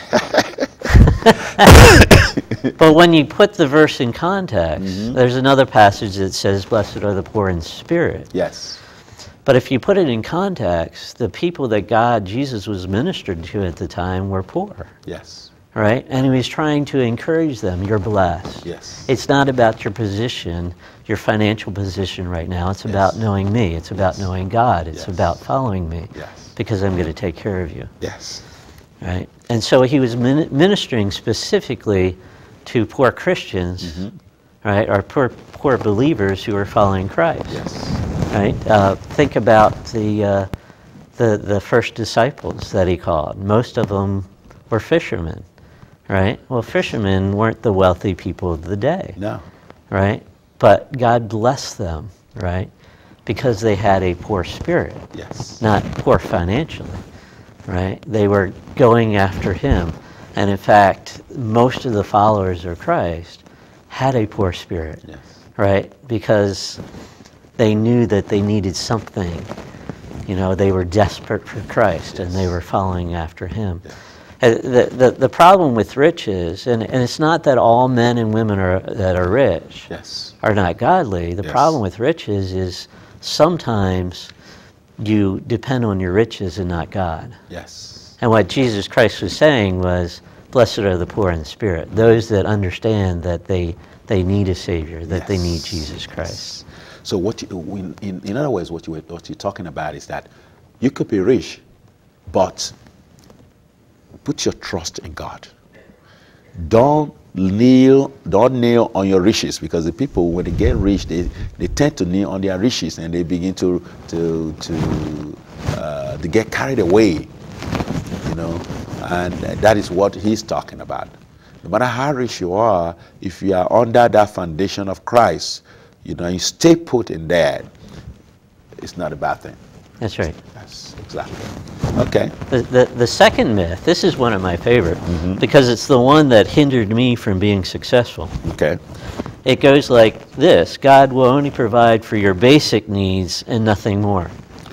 But when you put the verse in context, there's another passage that says, blessed are the poor in spirit. Yes. But if you put it in context, the people that Jesus was ministered to at the time were poor. Yes. Right? And he was trying to encourage them, you're blessed. Yes. It's not about your position, your financial position right now. It's about knowing me. It's about knowing God. It's about following me. Yes. Because I'm going to take care of you. Yes. Right? And so he was ministering specifically to poor Christians, right? Are poor believers who are following Christ. Yes. Right? Think about the first disciples that he called. Most of them were fishermen, right? Well, fishermen weren't the wealthy people of the day, No. right? But God blessed them, right? Because they had a poor spirit, Yes. not poor financially, right? They were going after him. And in fact, most of the followers of Christ had a poor spirit, Yes. right? Because they knew that they needed something. You know, they were desperate for Christ, and they were following after him. The problem with riches, and it's not that all men and women that are rich Yes. are not godly. The problem with riches is sometimes you depend on your riches and not God. Yes. And what Jesus Christ was saying was, blessed are the poor in spirit, those that understand that they need a Savior, that they need Jesus Christ. So what in other words, what you're talking about is that you could be rich, but put your trust in God. Don't kneel on your riches, because the people, when they get rich, they tend to kneel on their riches, and they begin to get carried away, you know, and that is what he's talking about. No matter how rich you are, if you are under that foundation of Christ, you know, you stay put in that, it's not a bad thing. That's right. Yes, exactly. Okay. The second myth, this is one of my favorite, because it's the one that hindered me from being successful. Okay. It goes like this: God will only provide for your basic needs and nothing more.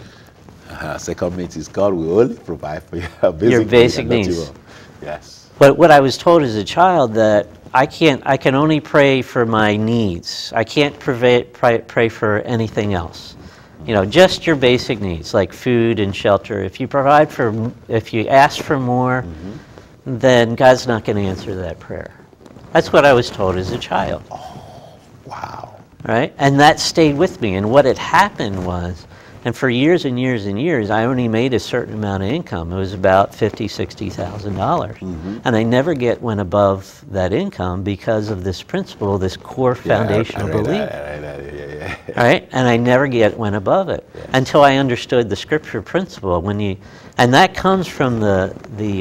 Second myth is God will only provide for your basic needs. Yes. But what I was told as a child, that I can only pray for my needs. I can't pray for anything else. You know, just your basic needs like food and shelter. If you ask for more, then God's not going to answer that prayer. That's what I was told as a child. Oh, wow. Right? And that stayed with me. And what had happened was, and for years and years and years, I only made a certain amount of income. It was about $50,000, $60,000. And I never went above that income because of this principle, this core foundational belief. Right? And I never went above it until I understood the scripture principle. And that comes from the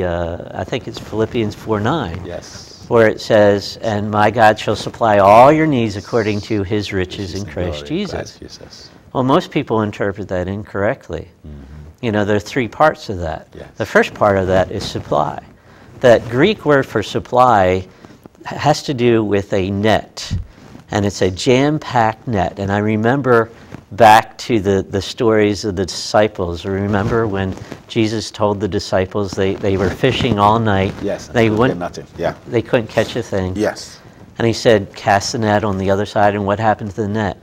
I think it's Philippians 4:9. Yes. Where it says, and my God shall supply all your needs according to his riches in Christ Jesus. Well, most people interpret that incorrectly. You know, there are three parts of that. Yes. The first part of that is supply. That Greek word for supply has to do with a net, and it's a jam-packed net. And I remember back to the stories of the disciples. Remember when Jesus told the disciples they were fishing all night. Yes. They wouldn't nothing. Yeah. They couldn't catch a thing. Yes. And he said, cast the net on the other side, and what happened to the net?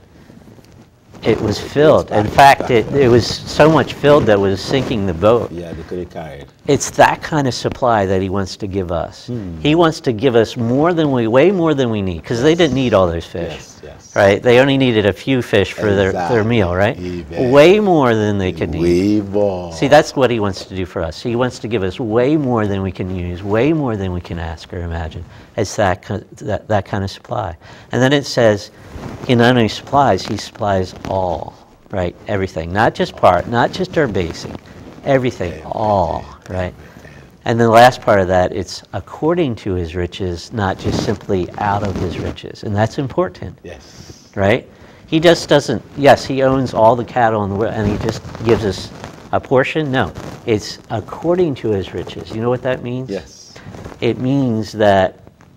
It was filled. In fact, it was so much filled that it was sinking the boat. Yeah, they couldn't carry it. It's that kind of supply that he wants to give us. He wants to give us way more than we need, because they didn't need all those fish. Yes. Right? They only needed a few fish for their meal, right? Amen. Way more than they could need. Way more. See, that's what he wants to do for us. He wants to give us way more than we can use, way more than we can ask or imagine. It's that kind of supply. And then it says, he not only supplies, he supplies all, right? Everything. Not just part, not just our basic. Everything, all, right? And then the last part of that, it's according to his riches, not just simply out of his riches. And that's important. Yes. Right? He just doesn't, yes, he owns all the cattle in the world, and he just gives us a portion. No, it's according to his riches. You know what that means? Yes. It means that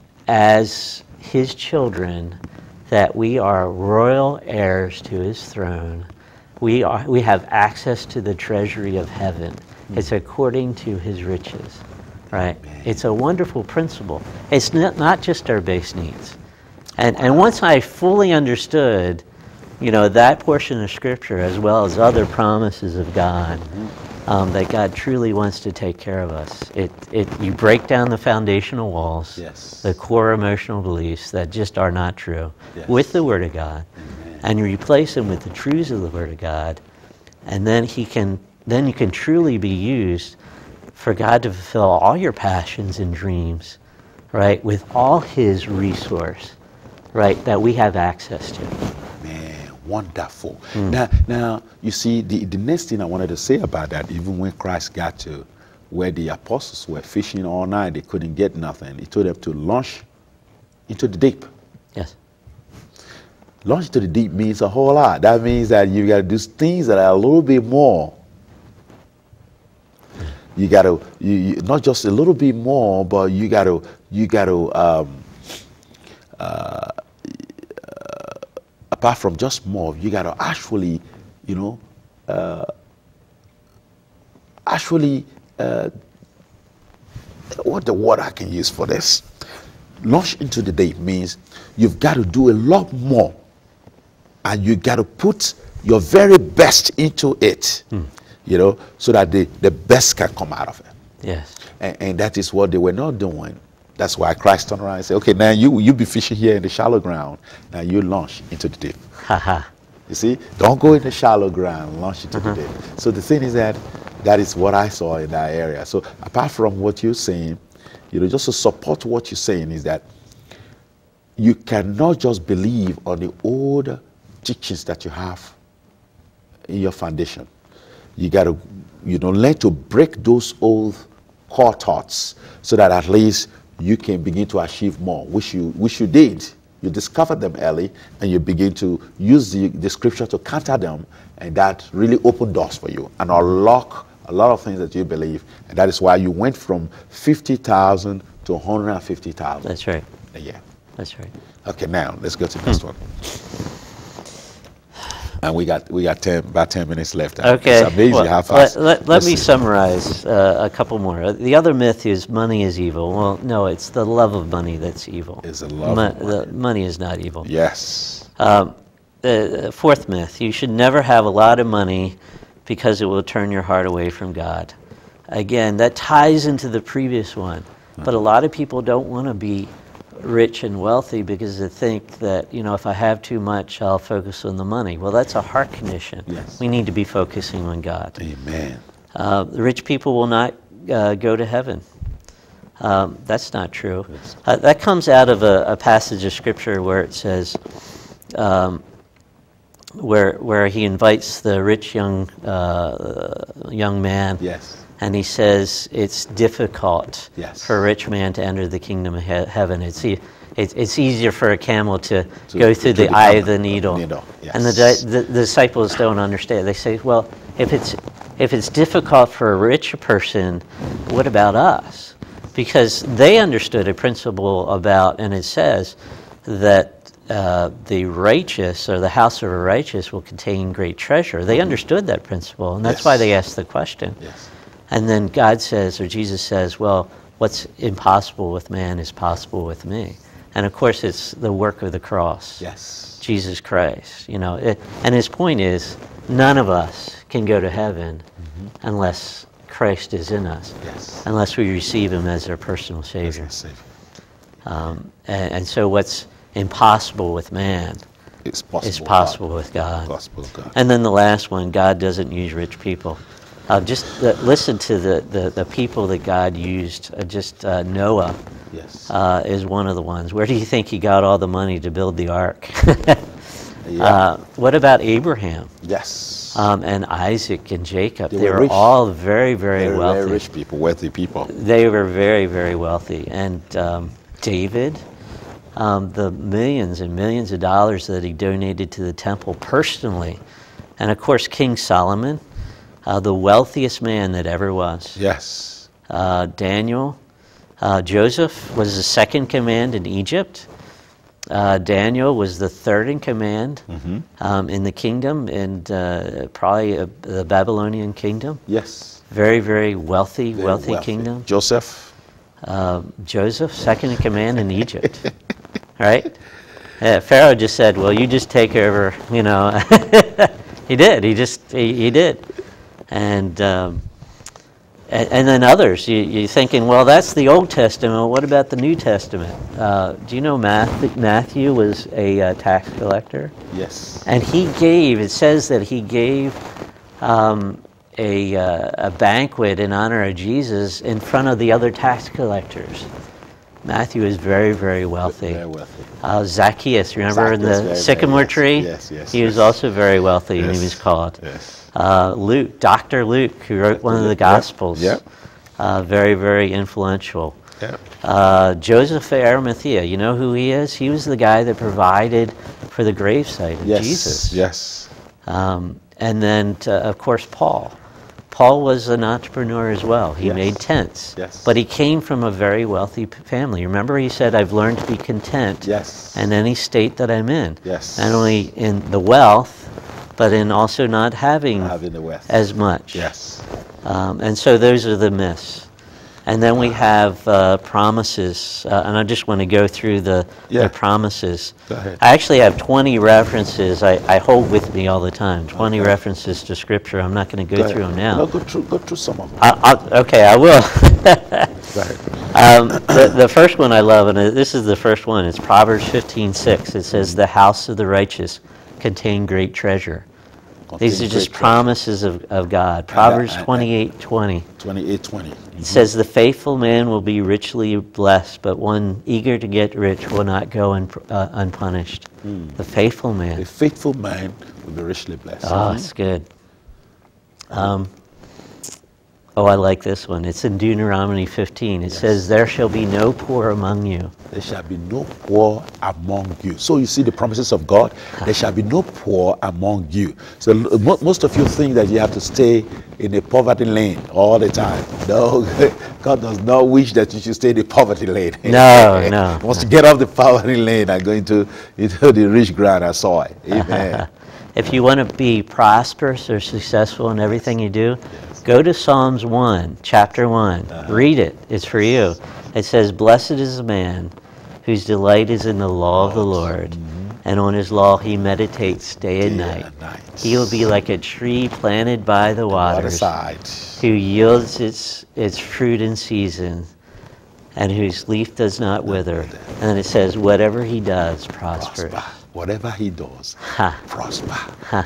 as his children, that we are royal heirs to his throne. We have access to the treasury of heaven. It's according to his riches, right? Amen. It's a wonderful principle. It's not just our base needs. And once I fully understood, you know, that portion of Scripture, as well as other promises of God, that God truly wants to take care of us. You break down the foundational walls, the core emotional beliefs that just are not true, with the Word of God, and you replace them with the truths of the Word of God, and then you can truly be used for God to fulfill all your passions and dreams, right, with all His resource, right, that we have access to. Man, wonderful. Now, you see, the next thing I wanted to say about that, even when Christ got to where the apostles were fishing all night, they couldn't get nothing. He told them to launch into the deep. Yes. Launch into the deep means a whole lot. That means that you got to do things that are a little bit more. You got to, not just a little bit more, but you got to, apart from just more, you got to actually, what the word I can use for this? Launch into the deep means you've got to do a lot more, and you got to put your very best into it, so that the best can come out of it. Yes. And that is what they were not doing. That's why Christ turned around and said, okay, now you be fishing here in the shallow ground. Now you launch into the deep. You see, don't go in the shallow ground, launch into the deep. So the thing is that is what I saw in that area. So apart from what you're saying, just to support what you're saying is that you cannot just believe on the old teachings that you have in your foundation. You got to, learn to break those old core thoughts so that at least you can begin to achieve more, which you did. You discovered them early, and you begin to use the scripture to counter them, and that really opened doors for you and unlock a lot of things that you believe. And that is why you went from 50,000 to 150,000. That's right. A year. That's right. Okay, now let's go to the next one. And we got about 10 minutes left. Okay. It's amazing how fast. Let me summarize a couple more. The other myth is money is evil. Well, no, it's the love of money that's evil. It's the love of money. Money is not evil. Yes. The fourth myth, you should never have a lot of money because it will turn your heart away from God. Again, that ties into the previous one. But a lot of people don't want to be rich and wealthy because they think that, if I have too much, I'll focus on the money. Well, that's a heart condition. Yes. We need to be focusing on God. Amen. The rich people will not go to heaven. That's not true. Yes. That comes out of a passage of Scripture where it says, where he invites the rich young man. Yes. And he says it's difficult Yes. for a rich man to enter the kingdom of heaven. It's easier for a camel to go through the eye of the needle. Yes. And the disciples don't understand. They say, well, if it's difficult for a rich person, what about us? Because they understood a principle about, and it says that the righteous, or the house of a righteous, will contain great treasure. They understood that principle, and that's Yes. why they asked the question. Yes. And then God says, or Jesus says, well, what's impossible with man is possible with me. And of course, it's the work of the cross. Yes. Jesus Christ. And his point is, none of us can go to heaven unless Christ is in us, Yes. unless we receive him as our personal Savior. Yes, Savior. And so what's impossible with man It's possible. is possible with God. Possible with God. And then the last one, God doesn't use rich people. Just listen to the people that God used. Noah Yes. is one of the ones. Where do you think he got all the money to build the ark? Yeah. What about Abraham? Yes. And Isaac and Jacob? They They were were rich. all very, very wealthy. Very rich people, wealthy people. They were very, very wealthy. And David, the millions and millions of dollars that he donated to the temple personally. And of course, King Solomon, the wealthiest man that ever was. Yes. Daniel, Joseph was the second command in Egypt. Daniel was the third in command in the kingdom, and probably the Babylonian kingdom. Yes. Very, very wealthy, Very wealthy kingdom. Joseph. Joseph, second in command in Egypt. Right? Pharaoh just said, well, you just take over, He did. He did. And then others, you're thinking, well, that's the Old Testament. What about the New Testament? Do you know Matthew was a tax collector? Yes. And it says that he gave a banquet in honor of Jesus in front of the other tax collectors. Matthew is very, very wealthy. Very wealthy. Zacchaeus, remember in Zacchaeus, the very, sycamore very, tree? yes, He was also very wealthy, and he Yes, was called. yes. Luke, Dr. Luke, who wrote one of the Gospels. Yep. Very, very influential. Yep. Joseph of Arimathea, you know who he is? He was the guy that provided for the gravesite of Jesus. Yes. And then, of course, Paul. Paul was an entrepreneur as well. He made tents. Yes. But he came from a very wealthy family. Remember, he said, I've learned to be content Yes. in any state that I'm in. Yes. Not only in the wealth, but in also not having the wealth as much. Yes. And so those are the myths. And then we have promises, and I just want to go through the promises. Go ahead. I actually have 20 references I hold with me all the time, 20 references to Scripture. I'm not going to go through them now. No, go through some of them. Okay, I will. Go ahead. The first one I love, and this is the first one, it's Proverbs 15:6. It says, the house of the righteous contain great treasure. These are just promises of God. Proverbs 28:20. 28:20. It says, the faithful man will be richly blessed, but one eager to get rich will not go unpunished. The faithful man. A faithful man will be richly blessed. Oh, it's good. I like this one. It's in Deuteronomy 15. It says, there shall be no poor among you. There shall be no poor among you. So you see the promises of God. There shall be no poor among you. So most of you think that you have to stay in a poverty lane all the time. No, God does not wish that you should stay in the poverty lane. No. He wants to get off the poverty lane and go into the rich ground and soil. Amen. If you want to be prosperous or successful in everything you do, go to Psalms 1, chapter 1. Read it. It's for you. It says, blessed is the man whose delight is in the law of the Lord, and on his law he meditates day and night. He will be like a tree planted by the waters, who yields its fruit in season, and whose leaf does not wither. And it says, whatever he does prospers. Whatever he does, prosper.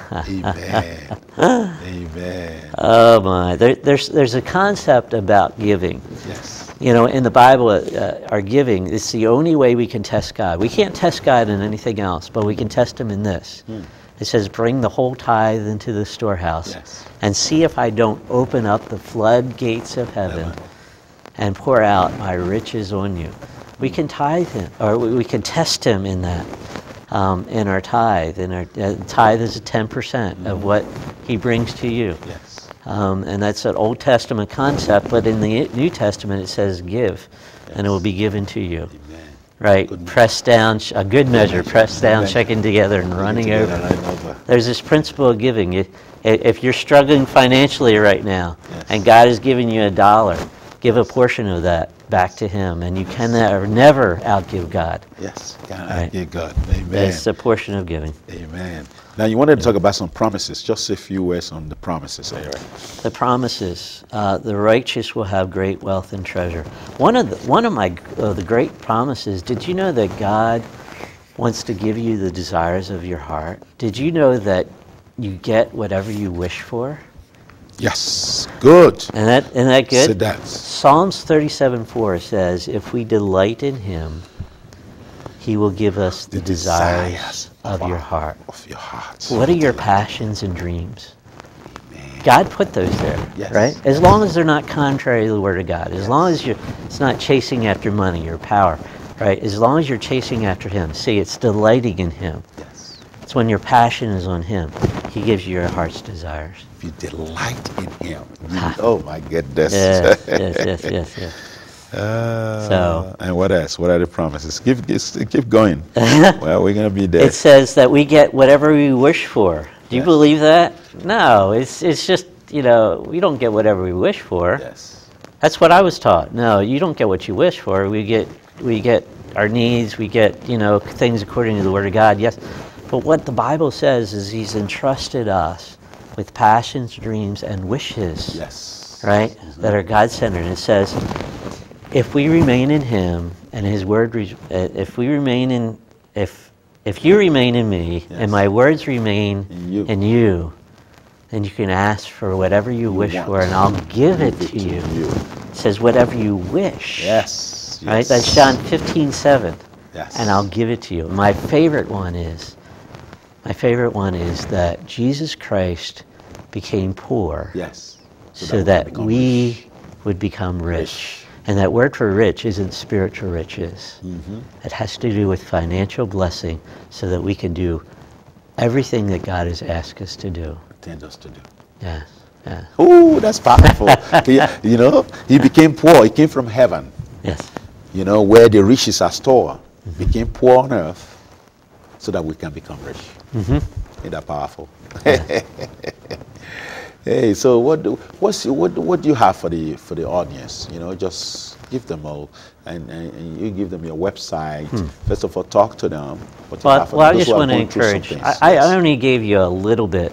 Amen. Amen. Oh my! There's a concept about giving. Yes. You know, in the Bible, our giving is the only way we can test God. We can't test God in anything else, but we can test Him in this. It says, "Bring the whole tithe into the storehouse, and see if I don't open up the floodgates of heaven and pour out my riches on you." We can tithe Him, or we can test Him in that. In our tithe. In our tithe is 10% of what He brings to you. Yes. And that's an Old Testament concept, but in the New Testament it says give, and it will be given to you. Amen. Right? Pressed down, a good measure, pressed down, shaken together, and running over. There's this principle of giving. If you're struggling financially right now, and God is giving you $1, give a portion of that back to Him, and you can never outgive God. Yes, cannot outgive God. Amen. That's a portion of giving. Amen. Now you wanted to talk about some promises. Just a few words on the promises. All right. The promises: the righteous will have great wealth and treasure. One of the great promises. Did you know that God wants to give you the desires of your heart? Did you know that you get whatever you wish for? Yes, good. Isn't that good? Say that. Psalms 37:4 says, if we delight in Him, He will give us the desires of your heart. Of your heart. What are your passions and dreams? Amen. God put those there, right? As long as they're not contrary to the Word of God. As long as it's not chasing after money or power, right? As long as you're chasing after Him. See, it's delighting in Him. Yes. It's when your passion is on Him. He gives you your heart's desires. If you delight in Him. Oh my goodness. Yes. And what else? What are the promises? Keep going. Well, we're going to be there. It says that we get whatever we wish for. Do you believe that? No, it's just, we don't get whatever we wish for. Yes. That's what I was taught. No, you don't get what you wish for. We get our needs, we get, things according to the Word of God, yes. But what the Bible says is He's entrusted us with passions, dreams, and wishes. Yes. Right? That are God-centered. It says, if we remain in Him and His Word, if you remain in me and my words remain in you, then you can ask for whatever you wish for, and I'll give it to you. It says whatever you wish. Yes. Yes, Right? yes. That's John 15:7. Yes. And I'll give it to you. My favorite one is that Jesus Christ became poor Yes. so that we would become rich. And that word for rich isn't spiritual riches. It has to do with financial blessing so that we can do everything that God has asked us to do. Intend us to do. Yes. Yeah. Oh, that's powerful. He became poor. He came from heaven. Yes. Where the riches are stored. Became poor on earth so that we can become rich. Ain't that powerful? Yeah. Hey, so what do you have for the audience? Just give them all, and you give them your website. First of all, talk to them. What you have for Well, I those just who are want to going through some encourage. things. I Yes. only gave you a little bit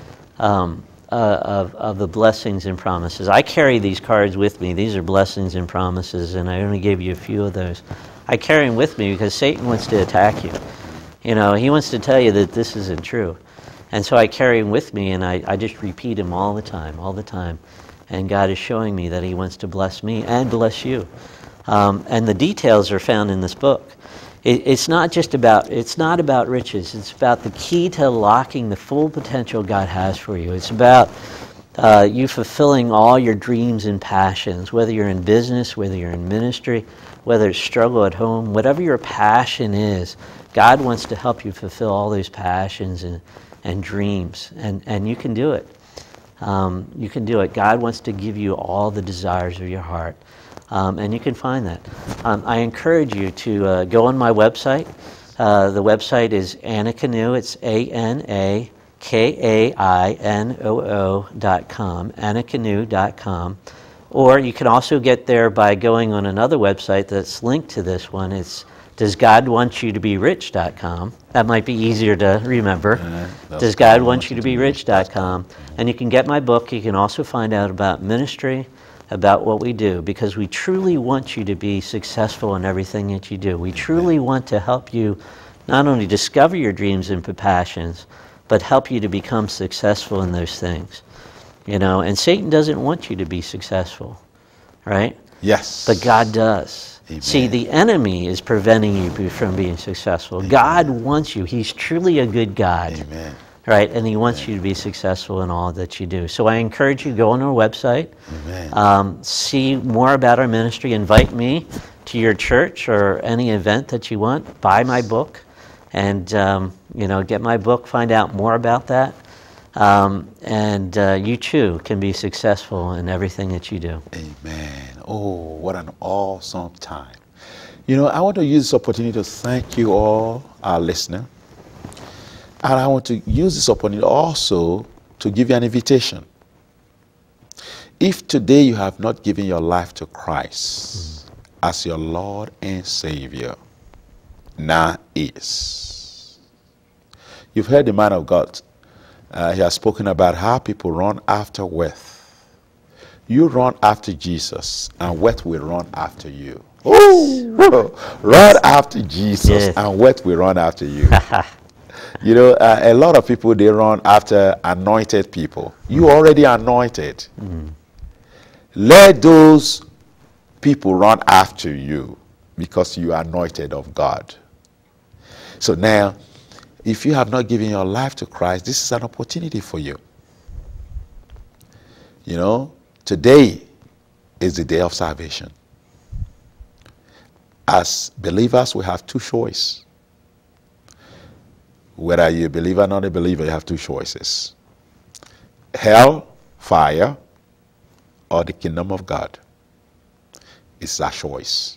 of the blessings and promises. I carry these cards with me. These are blessings and promises, and I only gave you a few of those. I carry them with me because Satan wants to attack you. He wants to tell you that this isn't true. And so I carry them with me, and I just repeat them all the time. And God is showing me that he wants to bless me and bless you. And the details are found in this book. It's not about riches. It's about the key to unlocking the full potential God has for you. It's about you fulfilling all your dreams and passions, whether you're in business, whether you're in ministry, whether it's struggle at home, whatever your passion is, God wants to help you fulfill all those passions and dreams, and you can do it. You can do it. God wants to give you all the desires of your heart, and you can find that. I encourage you to go on my website. The website is Oghenekaro. It's ANAKAINOO.com, Oghenekaro.com. Or you can also get there by going on another website that's linked to this one. It's DoesGodWantYouToBeRich.com. That might be easier to remember. DoesGodWantYouToBeRich.com. And you can get my book. You can also find out about ministry, about what we do, because we truly want you to be successful in everything that you do. We truly want to help you not only discover your dreams and passions, but help you to become successful in those things. And Satan doesn't want you to be successful, right? Yes. But God does. Amen. See, the enemy is preventing you from being successful. Amen. God wants you. He's truly a good God. Amen. Right? And he wants you to be successful in all that you do. So I encourage you to go on our website, see more about our ministry, invite me to your church or any event that you want, buy my book, and get my book, find out more about that. And you too can be successful in everything that you do. Amen. Oh, what an awesome time. I want to use this opportunity to thank you all, our listener. And I want to use this opportunity also to give you an invitation. If today you have not given your life to Christ as your Lord and Savior, now is. You've heard the man of God. He has spoken about how people run after wealth. You run after Jesus, and wealth will run after you. Oh, run after Jesus, and wealth will run after you. A lot of people, they run after anointed people. You already anointed. Let those people run after you because you are anointed of God. So now, if you have not given your life to Christ, this is an opportunity for you. Today is the day of salvation. As believers, we have two choices. Whether you're a believer or not a believer, you have two choices. Hell, fire, or the kingdom of God. It's a choice.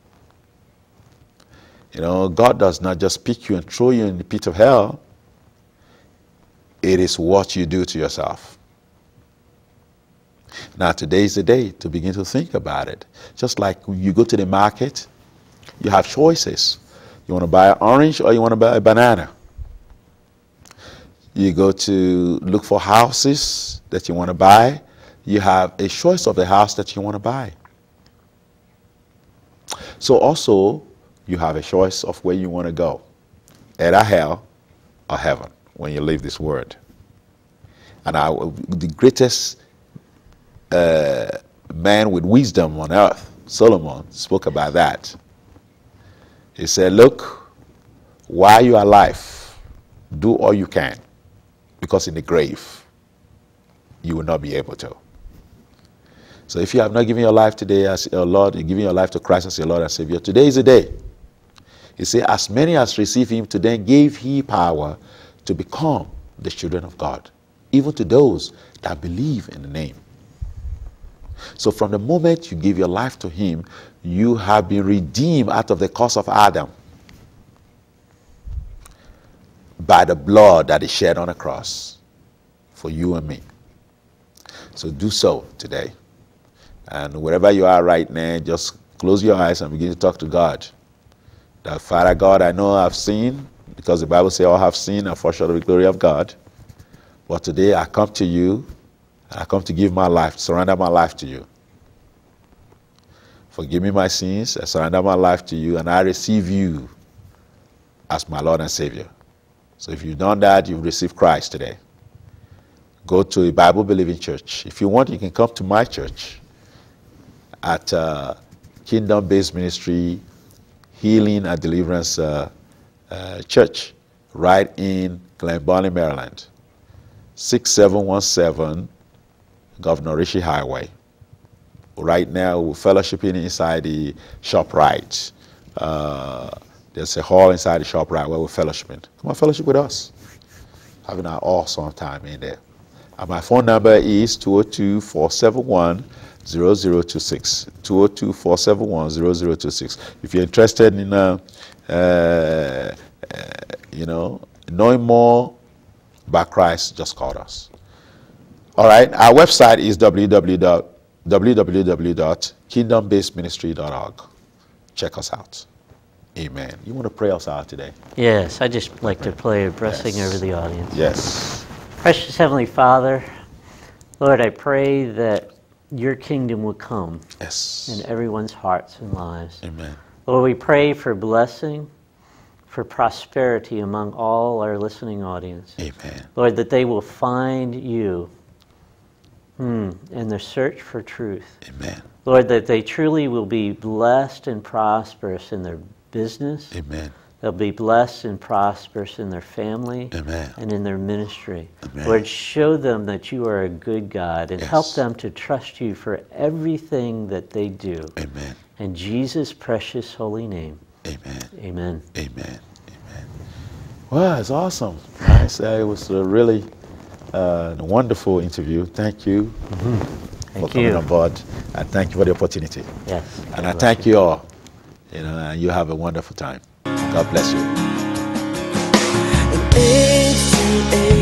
God does not just pick you and throw you in the pit of hell. It is what you do to yourself. Now, today is the day to begin to think about it. Just like you go to the market, you have choices. You want to buy an orange or you want to buy a banana. You go to look for houses that you want to buy. You have a choice of the house that you want to buy. So also, you have a choice of where you want to go. Either hell or heaven when you leave this world. And the greatest man with wisdom on earth Solomon spoke about that. He said, look, while you are alive, do all you can, because in the grave, you will not be able to. So if you have not given your life today as your Lord, you're giving your life to Christ as your Lord and Savior, today is the day. He said, as many as receive him, to them gave he power to become the children of God, even to those that believe in the name. So from the moment you give your life to him, you have been redeemed out of the curse of Adam by the blood that is shed on the cross for you and me. So do so today. And wherever you are right now, just close your eyes and begin to talk to God. That Father God, I know I've sinned, because the Bible says all have sinned and fall short of the glory of God. But today I come to you, and I come to give my life, surrender my life to you. Forgive me my sins, I surrender my life to you, and I receive you as my Lord and Savior. So if you've done that, you've received Christ today. Go to a Bible-believing church. If you want, you can come to my church at Kingdom-Based Ministry, Healing and Deliverance Church, right in Glenburnie, Maryland. 6717 Governor Rishi Highway. Right now, we're fellowshipping inside the ShopRite. There's a hall inside the ShopRite where we're fellowshipping. Come on, fellowship with us. Having an awesome time in there. And my phone number is 202-471-0026. 202-471-0026. If you're interested in, knowing more about Christ, just call us. All right. Our website is www.kingdombasedministry.org. Check us out. Amen. You want to pray us out today? Yes, I just like to play a blessing over the audience. Yes. Precious Heavenly Father, Lord, I pray that your kingdom will come in everyone's hearts and lives. Amen. Lord, we pray for blessing, for prosperity among all our listening audience. Amen. Lord, that they will find you in their search for truth. Amen. Lord, that they truly will be blessed and prosperous in their business. Amen. They'll be blessed and prosperous in their family. Amen. And in their ministry. Amen. Lord, show them that you are a good God and help them to trust you for everything that they do. Amen. In Jesus' precious holy name. Amen. Amen. Amen. Amen. Well, it's awesome. I say it was a really wonderful interview. Thank you for coming on board. And thank you for the opportunity. Yes. And I thank you all. And you have a wonderful time. God bless you.